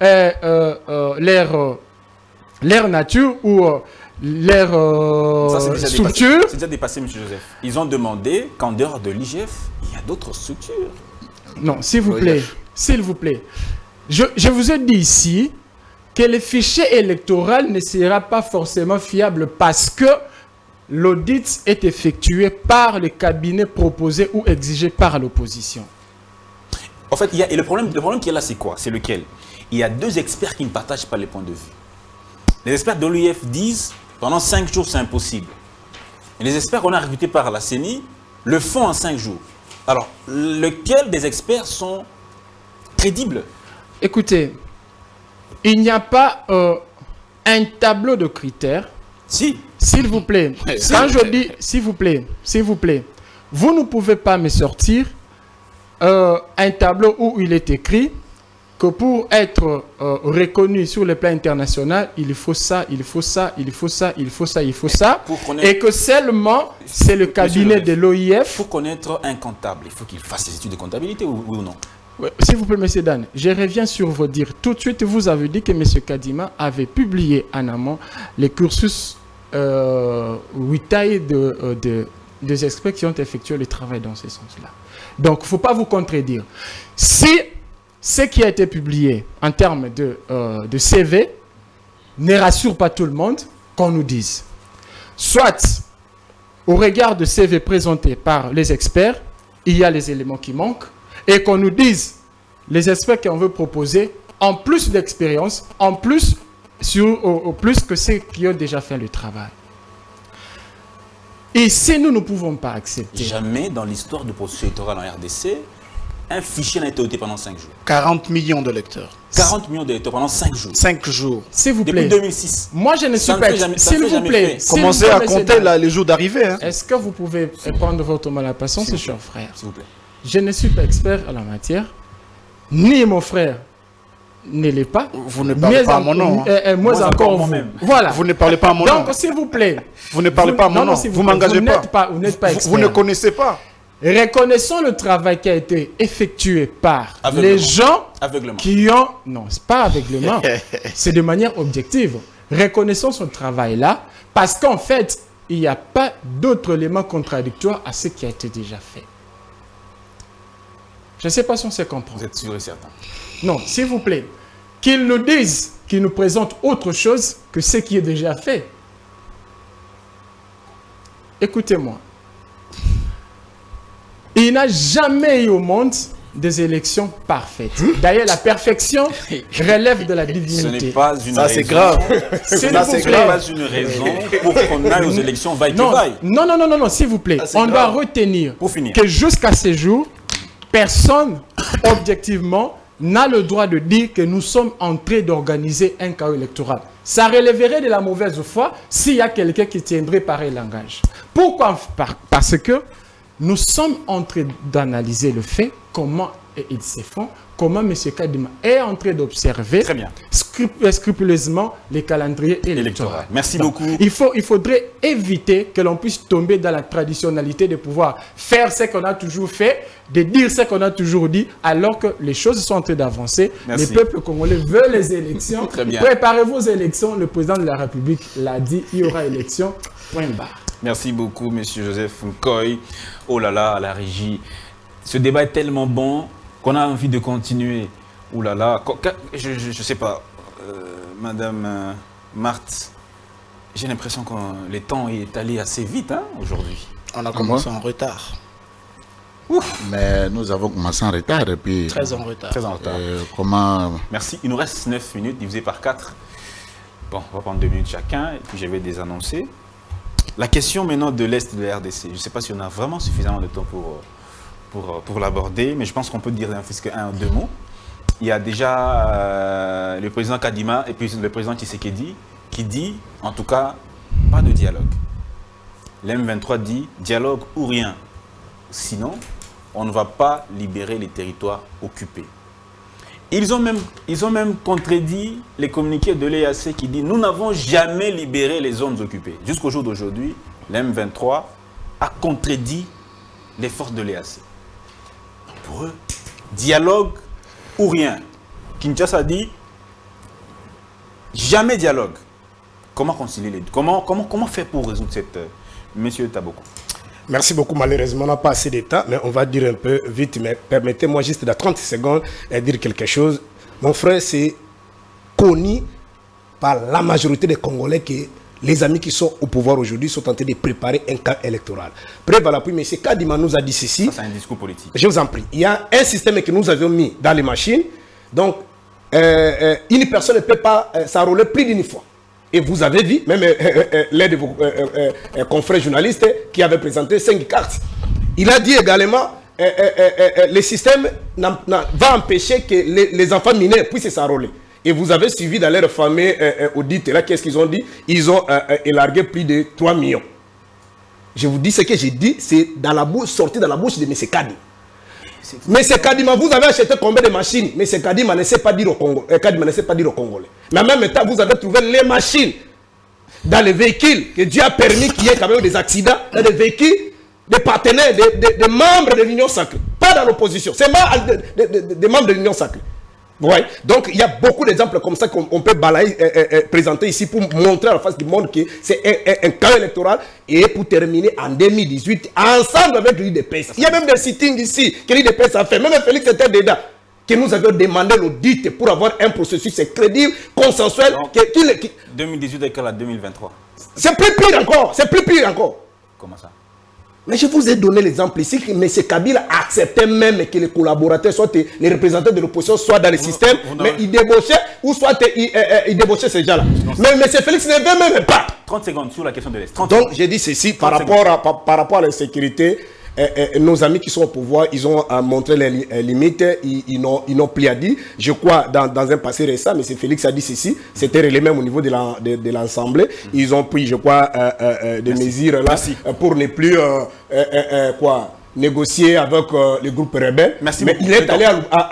Speaker 4: leur nature ou leur structure.
Speaker 2: C'est déjà dépassé, M. Joseph. Ils ont demandé qu'en dehors de l'IGF, il y a d'autres structures.
Speaker 4: Non, s'il vous plaît, s'il vous plaît. Je vous ai dit ici que le fichier électoral ne sera pas forcément fiable parce que l'audit est effectué par le cabinet proposé ou exigé par l'opposition.
Speaker 2: En fait, et le problème qui est là, c'est quoi? C'est lequel? Il y a deux experts qui ne partagent pas les points de vue. Les experts de l'OIF disent pendant 5 jours, c'est impossible. Et les experts qu'on a recrutés par la CENI le font en 5 jours. Alors, lequel des experts sont crédibles? Écoutez,
Speaker 4: il n'y a pas un tableau de critères.
Speaker 2: Si.
Speaker 4: S'il vous plaît, quand je dis s'il vous plaît, vous ne pouvez pas me sortir un tableau où il est écrit que pour être reconnu sur le plan international, il faut ça, il faut ça, il faut ça, il faut ça, il faut ça, et que seulement c'est le cabinet de l'OIF.
Speaker 2: Pour connaître un comptable, il faut qu'il fasse des études de comptabilité ou non?
Speaker 4: S'il vous plaît, M. Dan, je reviens sur vos dires. Tout de suite, vous avez dit que M. Kadima avait publié en amont les cursus Witaï des experts qui ont effectué le travail dans ce sens-là. Donc, il ne faut pas vous contredire. Si ce qui a été publié en termes de CV ne rassure pas tout le monde, qu'on nous dise. Soit, au regard de CV présentés par les experts, il y a les éléments qui manquent, et qu'on nous dise, les experts qu'on veut proposer, en plus d'expérience, en plus, plus que ceux qui ont déjà fait le travail. Et si nous ne pouvons pas accepter...
Speaker 2: Jamais dans l'histoire du processus électoral en RDC, un fichier n'a été voté pendant 5 jours.
Speaker 5: 40 millions de lecteurs.
Speaker 2: 40 millions de lecteurs pendant 5 jours.
Speaker 5: 5 jours.
Speaker 4: S'il vous plaît.
Speaker 2: Depuis 2006.
Speaker 4: Moi, je ne suis pas... S'il vous plaît.
Speaker 5: Commencez à compter les jours d'arrivée. Hein.
Speaker 4: Est-ce que vous pouvez prendre votre mal à patience, cher frère?
Speaker 2: S'il vous plaît.
Speaker 4: Je ne suis pas expert en la matière. Ni mon frère ne l'est pas.
Speaker 5: Vous ne parlez pas à mon nom.
Speaker 4: Moi encore vous-même. Voilà.
Speaker 5: Vous ne parlez pas à mon nom.
Speaker 4: Donc, s'il vous plaît.
Speaker 5: Vous ne parlez pas à mon nom. Vous m'engagez pas.
Speaker 4: Vous n'êtes pas expert.
Speaker 5: Vous ne connaissez pas.
Speaker 4: Reconnaissons le travail qui a été effectué par les gens qui ont... Non, ce n'est pas aveuglement. C'est de manière objective. Reconnaissons ce travail-là parce qu'en fait, il n'y a pas d'autres éléments contradictoires à ce qui a été déjà fait. Je ne sais pas si on sait comprendre.
Speaker 2: Vous êtes sûr et certain?
Speaker 4: Non, s'il vous plaît. Qu'ils nous disent, qu'ils nous présentent autre chose que ce qui est déjà fait. Écoutez-moi. Il n'a jamais eu au monde des élections parfaites. D'ailleurs, la perfection relève de la divinité.
Speaker 2: Ce n'est pas une
Speaker 5: raison. C'est grave.
Speaker 2: Ce n'est pas une raison pour qu'on aille aux élections vaille-que-vaille.
Speaker 4: Non, s'il vous plaît. On doit retenir que jusqu'à ce jour, personne, objectivement, n'a le droit de dire que nous sommes en train d'organiser un chaos électoral. Ça relèverait de la mauvaise foi s'il y a quelqu'un qui tiendrait pareil langage. Pourquoi? Parce que nous sommes en train d'analyser le fait, comment ils se font, comment M. Kadima est en train d'observer scrupuleusement les calendriers électoraux.
Speaker 2: Merci beaucoup.
Speaker 4: Il faudrait éviter que l'on puisse tomber dans la traditionnalité de pouvoir faire ce qu'on a toujours fait, de dire ce qu'on a toujours dit, alors que les choses sont en train d'avancer. Les peuples congolais veulent les élections. Préparez-vous aux élections. Le président de la République l'a dit, il y aura élection. Point barre.
Speaker 2: Merci beaucoup, M. Joseph Nkoy. Oh là là, à la régie. Ce débat est tellement bon qu'on a envie de continuer. Oh là là. Je ne sais pas, Madame Marthe, j'ai l'impression que le temps est allé assez vite hein, aujourd'hui.
Speaker 5: On a commencé en retard.
Speaker 2: Ouf.
Speaker 6: Mais nous avons commencé en retard et puis...
Speaker 5: Très en retard.
Speaker 2: Très en retard.
Speaker 6: Comment...
Speaker 2: Merci. Il nous reste 9 minutes divisé par 4. Bon, on va prendre 2 minutes chacun et puis je vais désannoncer. La question maintenant de l'Est de la RDC, je ne sais pas si on a vraiment suffisamment de temps pour l'aborder, mais je pense qu'on peut dire un ou deux mots. Il y a déjà le président Kadima et puis le président Tshisekedi qui dit, en tout cas, pas de dialogue. L'M23 dit dialogue ou rien. Sinon, on ne va pas libérer les territoires occupés. Ils ont même contredit les communiqués de l'EAC qui dit « Nous n'avons jamais libéré les zones occupées ». Jusqu'au jour d'aujourd'hui, l'M23 a contredit les forces de l'EAC. Pour eux, dialogue ou rien. Kinshasa dit « Jamais dialogue ». Comment concilier les deux? Comment faire pour résoudre cette... Monsieur Taboko.
Speaker 3: Merci beaucoup. Malheureusement, on n'a pas assez de temps, mais on va dire un peu vite. Mais permettez-moi juste de 30 secondes de dire quelque chose. Mon frère, c'est connu par la majorité des Congolais que les amis qui sont au pouvoir aujourd'hui sont en train de préparer un camp électoral. Preuve à l'appui, M. Kadima nous a dit ceci.
Speaker 2: C'est un discours politique.
Speaker 3: Je vous en prie. Il y a un système que nous avions mis dans les machines. Donc, une personne ne peut pas s'enrôler plus d'une fois. Et vous avez vu, même l'un de vos confrères journalistes qui avait présenté 5 cartes. Il a dit également, le système va empêcher que les enfants mineurs puissent s'enrôler. Et vous avez suivi dans leur fameux audit, là, qu'est-ce qu'ils ont dit? Ils ont élargué plus de 3 millions. Je vous dis ce que j'ai dit, c'est sorti dans la bouche de M. Kadima. M. Kadima, vous avez acheté combien de machines? M. Kadima ne sait pas dire au Congo. Kadima ne sait pas dire aux Congolais. Mais en même temps, vous avez trouvé les machines dans les véhicules que Dieu a permis qu'il y ait quand même des accidents, dans des véhicules, des partenaires, des membres de l'Union sacrée. Pas dans l'opposition, c'est des membres de l'Union sacrée. Ouais. Donc, il y a beaucoup d'exemples comme ça qu'on peut balayer, présenter ici pour montrer à la face du monde que c'est un camp électoral. Et pour terminer, en 2018, ensemble avec l'UDPS. Il y a même des sittings ici que l'UDPS a fait. Même Félix était dedans. Que nous avions demandé l'audit pour avoir un processus crédible, consensuel.
Speaker 2: 2018 égale à 2023.
Speaker 3: C'est plus pire encore. C'est plus pire encore.
Speaker 2: Comment ça?
Speaker 3: Mais je vous ai donné l'exemple ici que M. Kabila acceptait même que les collaborateurs, soit les représentants de l'opposition, soient dans le système, mais il débauchait, ou soit il débauchait ces gens-là. Mais M. Félix ne veut même pas.
Speaker 2: 30 secondes sur la question de l'Est.
Speaker 3: Donc, j'ai dit ceci par rapport à la sécurité. Nos amis qui sont au pouvoir, ils ont montré les limites, ils n'ont plus à dire. Je crois, dans un passé récent, M. Félix a dit ceci, c'était relais même au niveau de l'Assemblée. Ils ont pris, je crois, des mesures là pour ne plus négocier avec les groupes rebelles.
Speaker 2: Merci
Speaker 3: mais
Speaker 2: beaucoup.
Speaker 3: Il est allé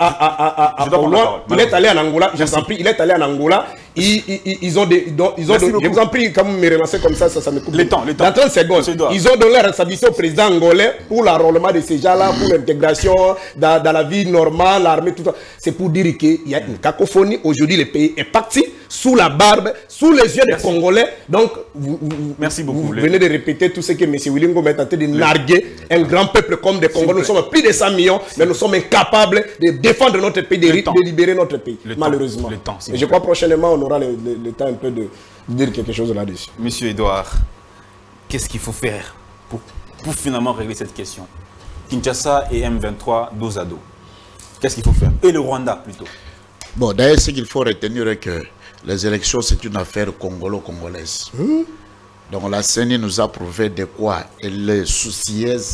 Speaker 3: il est allé en Angola, je vous en prie, il est allé en Angola. Ils ont je vous en prie, quand vous me relancez comme ça me coupe.
Speaker 2: Le temps.
Speaker 3: Dans 30 secondes, ils ont donné la responsabilité au président angolais pour l'enrôlement de ces gens-là, pour l'intégration dans la vie normale, l'armée, tout ça. C'est pour dire qu'il y a une cacophonie. Aujourd'hui, le pays est parti sous la barbe, sous les yeux des Congolais. Donc,
Speaker 2: merci beaucoup.
Speaker 3: Vous venez de répéter tout ce que M. Willingo est tenté de narguer un grand peuple comme des Congolais. Nous sommes plus de 100 millions, mais nous sommes incapables de défendre notre pays, de libérer notre pays, malheureusement. Et je crois prochainement, on aura le temps un peu de dire quelque chose là-dessus.
Speaker 2: Monsieur Edouard, qu'est-ce qu'il faut faire pour finalement régler cette question? Kinshasa et M23 dos à dos. Qu'est-ce qu'il faut faire? Et le Rwanda plutôt.
Speaker 6: Bon, d'ailleurs, ce qu'il faut retenir est que les élections, c'est une affaire congolo-congolaise. Donc la CENI nous a prouvé de quoi elle est soucieuse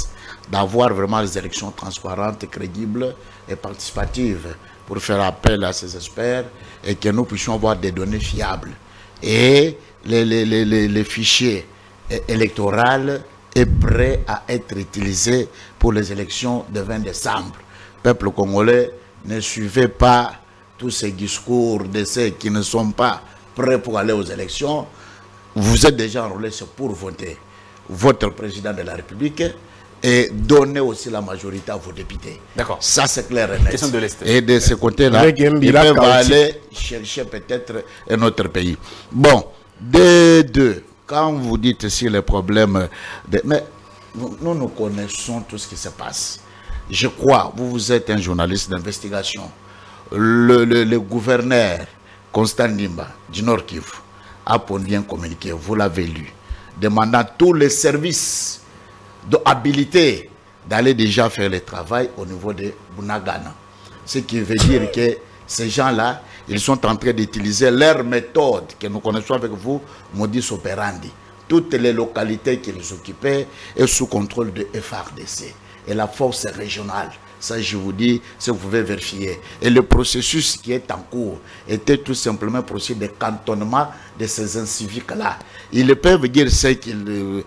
Speaker 6: d'avoir vraiment des élections transparentes, crédibles et participatives pour faire appel à ces experts et que nous puissions avoir des données fiables. Et les fichiers électoraux est prêt à être utilisé pour les élections de 20 décembre. Le peuple congolais, ne suivez pas tous ces discours de ceux qui ne sont pas prêts pour aller aux élections. Vous êtes déjà enrôlés, c'est pour voter votre président de la République et donner aussi la majorité à vos députés.
Speaker 2: D'accord.
Speaker 6: Ça, c'est clair et net.
Speaker 2: Question de l'Est.
Speaker 6: Et de ce côté-là, ils peuvent aller chercher peut-être un autre pays. Bon, deux. Quand vous dites si les problèmes... Mais nous connaissons tout ce qui se passe. Je crois, vous êtes un journaliste d'investigation. Le gouverneur Constant Ndimba du Nord Kivu a pondu un communiqué, vous l'avez lu, demandant tous les services habilités d'aller déjà faire le travail au niveau de Bunagana. Ce qui veut dire que ces gens-là, ils sont en train d'utiliser leur méthode que nous connaissons avec vous, modus operandi. Toutes les localités qui les occupaient sont sous contrôle de FARDC et la force régionale. Ça, je vous dis, ça vous pouvez vérifier. Et le processus qui est en cours était tout simplement un processus de cantonnement de ces inciviques-là. Ils peuvent dire ce qu'ils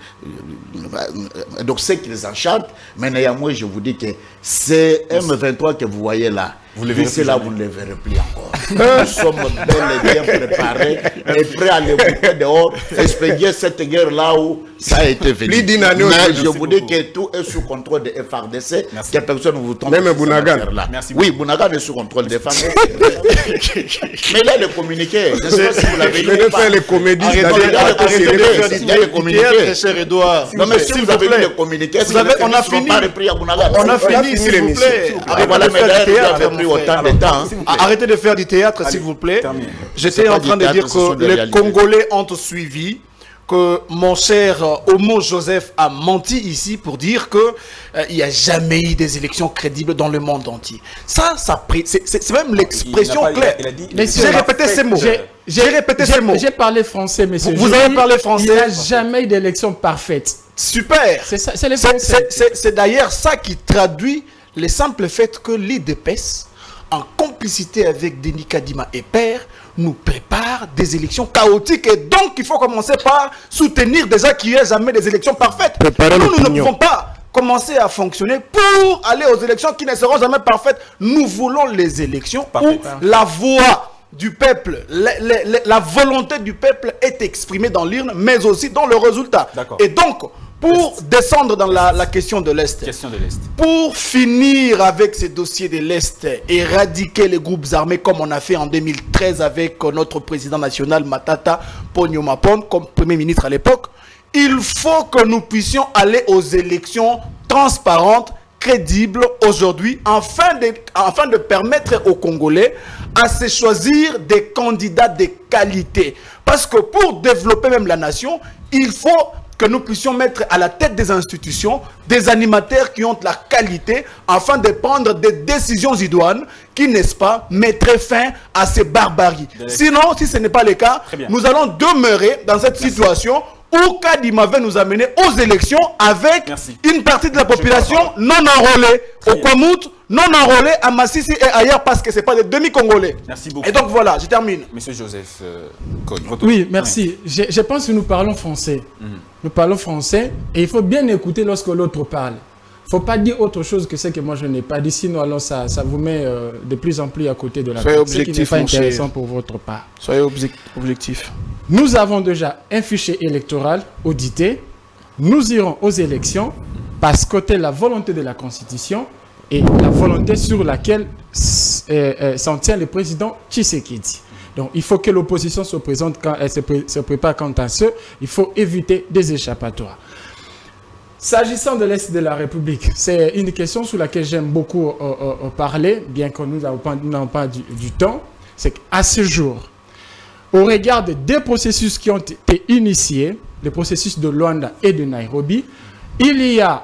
Speaker 6: enchantent, mais néanmoins, je vous dis que c'est M23 que vous voyez là. Vous le verrez là, vous ne le verrez plus encore. Nous sommes bel et bien préparés et prêts à les bouter dehors, expédier cette guerre là où ça a été venu. Mais je vous dis que tout est sous contrôle de FARDC, que personne ne vous trompe.
Speaker 3: Même Bounagan.
Speaker 6: Oui, Bounagan est sous contrôle de FARDC. Mais là, le communiqué, je ne sais pas si vous l'avez lu.
Speaker 3: Je faire les comédies.
Speaker 6: Arrêtez de faire des communiqués, cher Edouard. Non, mais si vous avez lu les communiqués, on a fini.
Speaker 5: On a fini, s'il vous plaît. Arrêtez de faire du théâtre, s'il vous plaît. J'étais en train de dire que les Congolais ont suivi, que mon cher Homo Joseph a menti ici pour dire qu'il n'y a jamais eu des élections crédibles dans le monde entier. C'est même l'expression claire. J'ai répété ces mots. J'ai répété ces mots.
Speaker 4: J'ai parlé français, monsieur.
Speaker 5: Vous avez parlé français.
Speaker 4: Il n'y a jamais eu d'élection parfaite.
Speaker 5: Super. C'est d'ailleurs ça qui traduit le simple fait que l'IDPS, en complicité avec Denis Kadima et Père, nous prépare des élections chaotiques. Et donc, il faut commencer par soutenir déjà qu'il n'y a jamais des élections parfaites. Nous ne pouvons pas commencer à fonctionner pour aller aux élections qui ne seront jamais parfaites. Nous voulons les élections où la voix du peuple, la volonté du peuple est exprimée dans l'urne, mais aussi dans le résultat. Et donc, pour descendre dans la question de l'Est, pour finir avec ces dossiers de l'Est, éradiquer les groupes armés comme on a fait en 2013 avec notre président national Matata Ponyo Mapon comme premier ministre à l'époque, il faut que nous puissions aller aux élections transparentes, crédibles aujourd'hui, afin de permettre aux Congolais à se choisir des candidats de qualité. Parce que pour développer même la nation, il faut que nous puissions mettre à la tête des institutions des animateurs qui ont la qualité afin de prendre des décisions idoines qui, n'est-ce pas, mettraient fin à ces barbaries. Sinon, si ce n'est pas le cas, nous allons demeurer dans cette situation où Kadima va nous amener aux élections avec une partie de la population non enrôlée au Kwamout, non enrôlée à Massissi et ailleurs parce que ce n'est pas des demi-congolais.
Speaker 2: Merci beaucoup.
Speaker 5: Et donc voilà, je termine.
Speaker 2: Monsieur Joseph,
Speaker 4: oui, merci. Je pense que nous parlons français. Nous parlons français et il faut bien écouter lorsque l'autre parle. Il ne faut pas dire autre chose que ce que moi je n'ai pas dit, sinon alors ça vous met de plus en plus à côté de la tête. Ce qui n'est pas intéressant pour votre part.
Speaker 5: Soyez objectif.
Speaker 4: Nous avons déjà un fichier électoral audité. Nous irons aux élections parce que c'est la volonté de la Constitution et la volonté sur laquelle s'en tient le président Tshisekedi. Donc il faut que l'opposition se présente quand elle se prépare quant à ce. Il faut éviter des échappatoires. S'agissant de l'Est de la République, c'est une question sur laquelle j'aime beaucoup parler, bien que nous n'avons pas du temps. C'est qu'à ce jour, au regard des deux processus qui ont été initiés, le processus de Luanda et de Nairobi, il y a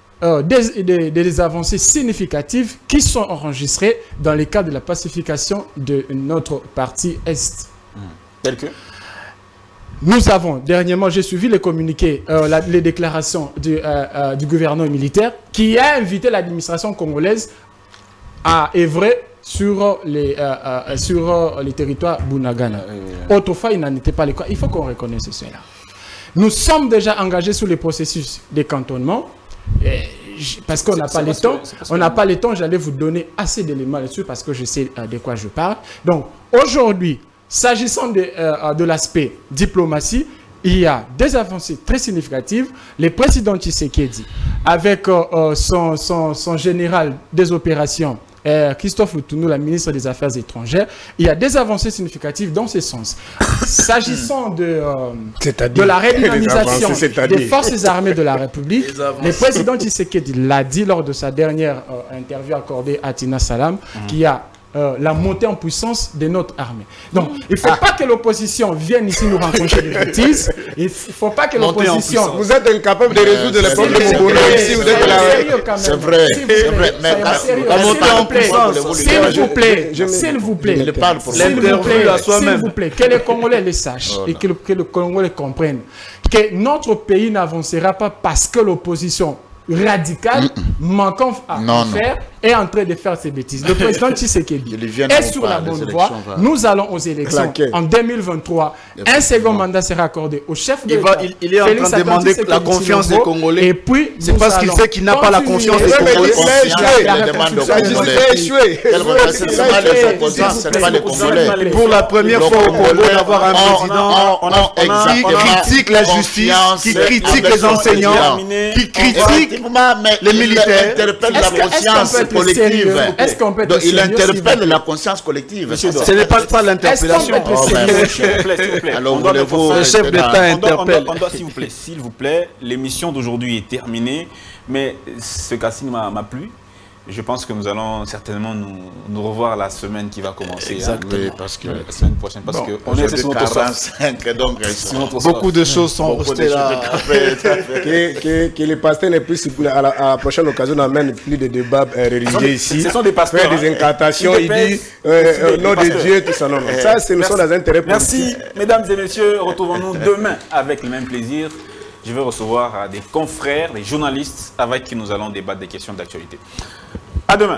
Speaker 4: des avancées significatives qui sont enregistrées dans le cadre de la pacification de notre partie Est.
Speaker 2: Tel que
Speaker 4: Nous avons, dernièrement, j'ai suivi les communiqués, les déclarations du gouverneur militaire qui a invité l'administration congolaise à œuvrer sur les territoires Bunagana. Autrefois, il n'en était pas le cas. Il faut qu'on reconnaisse cela. Nous sommes déjà engagés sur les processus de cantonnement. Parce qu'on n'a pas le temps. On n'a pas le temps, j'allais vous donner assez d'éléments là-dessus parce que je sais de quoi je parle. Donc, aujourd'hui, s'agissant de l'aspect diplomatie, il y a des avancées très significatives. Le président Tshisekedi, avec son général des opérations, Christophe Lutundu, la ministre des Affaires étrangères, il y a des avancées significatives dans ce sens. S'agissant de la redynamisation des forces armées de la République, le président Tshisekedi l'a dit lors de sa dernière interview accordée à Tina Salam, qu'il y a la montée en puissance de notre armée. Donc, il ne faut pas que l'opposition vienne ici nous rencontrer des bêtises. Il ne faut pas que l'opposition...
Speaker 3: Vous êtes incapable de résoudre les problèmes ici.
Speaker 6: C'est vrai. C'est vrai. Mais
Speaker 4: la montée en puissance, s'il vous plaît, s'il vous plaît, que les Congolais le sachent et que les Congolais comprennent que notre pays n'avancera pas parce que l'opposition radicale, manquant à faire, est en train de faire ces bêtises. Le président Tshisekedi est sur la bonne voie. Nous allons aux élections en 2023. Un second mandat sera accordé au chef de l'État.
Speaker 5: Il est en train de demander la confiance des Congolais.
Speaker 4: Et puis,
Speaker 5: c'est parce qu'il sait qu'il n'a pas la confiance des Congolais. Pour la première fois au Congo, d'avoir un président qui critique la justice, qui critique les enseignants, qui critique les militaires.
Speaker 6: Il interpelle la conscience collective.
Speaker 5: Ce n'est pas l'interpellation.
Speaker 6: Alors, le
Speaker 5: chef d'État interpelle.
Speaker 2: On doit, s'il vous plaît, l'émission d'aujourd'hui est terminée, mais ce casting m'a plu. Je pense que nous allons certainement nous revoir la semaine qui va commencer.
Speaker 6: Exactement. Oui, parce que
Speaker 2: la semaine prochaine, parce que on est sur notre
Speaker 6: 45, donc
Speaker 5: beaucoup de choses sont restées là.
Speaker 3: Que les pasteurs ne puissent, à la prochaine occasion, n'amènent plus de débats religieux ici.
Speaker 2: Ce sont des pasteurs.
Speaker 3: Faire des incantations, il dit nom de Dieu, tout ça. Non, ça, nous sommes dans intérêt politique.
Speaker 2: Merci, mesdames et messieurs. Retrouvons-nous demain avec le même plaisir. Je vais recevoir des confrères, des journalistes avec qui nous allons débattre des questions d'actualité. À demain.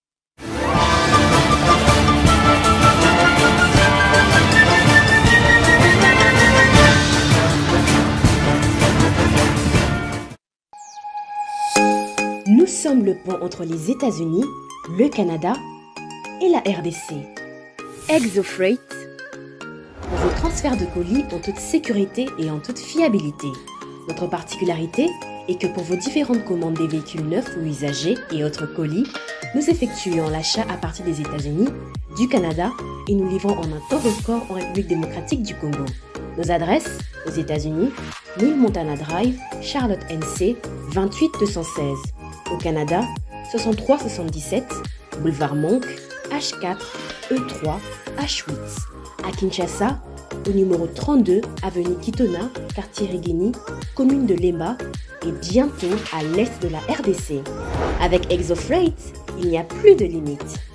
Speaker 1: Nous sommes le pont entre les États-Unis, le Canada et la RDC. ExoFreight, pour vos transferts de colis en toute sécurité et en toute fiabilité. Notre particularité est que pour vos différentes commandes des véhicules neufs ou usagés et autres colis, nous effectuons l'achat à partir des États-Unis, du Canada et nous livrons en un temps record en République démocratique du Congo. Nos adresses aux États-Unis, 1000 Montana Drive, Charlotte NC, 28216. Au Canada, 6377, Boulevard Monk, H4, E3, H8. À Kinshasa, au numéro 32, avenue Kitona, quartier Rigini, commune de Lemba et bientôt à l'est de la RDC. Avec ExoFreight, il n'y a plus de limites.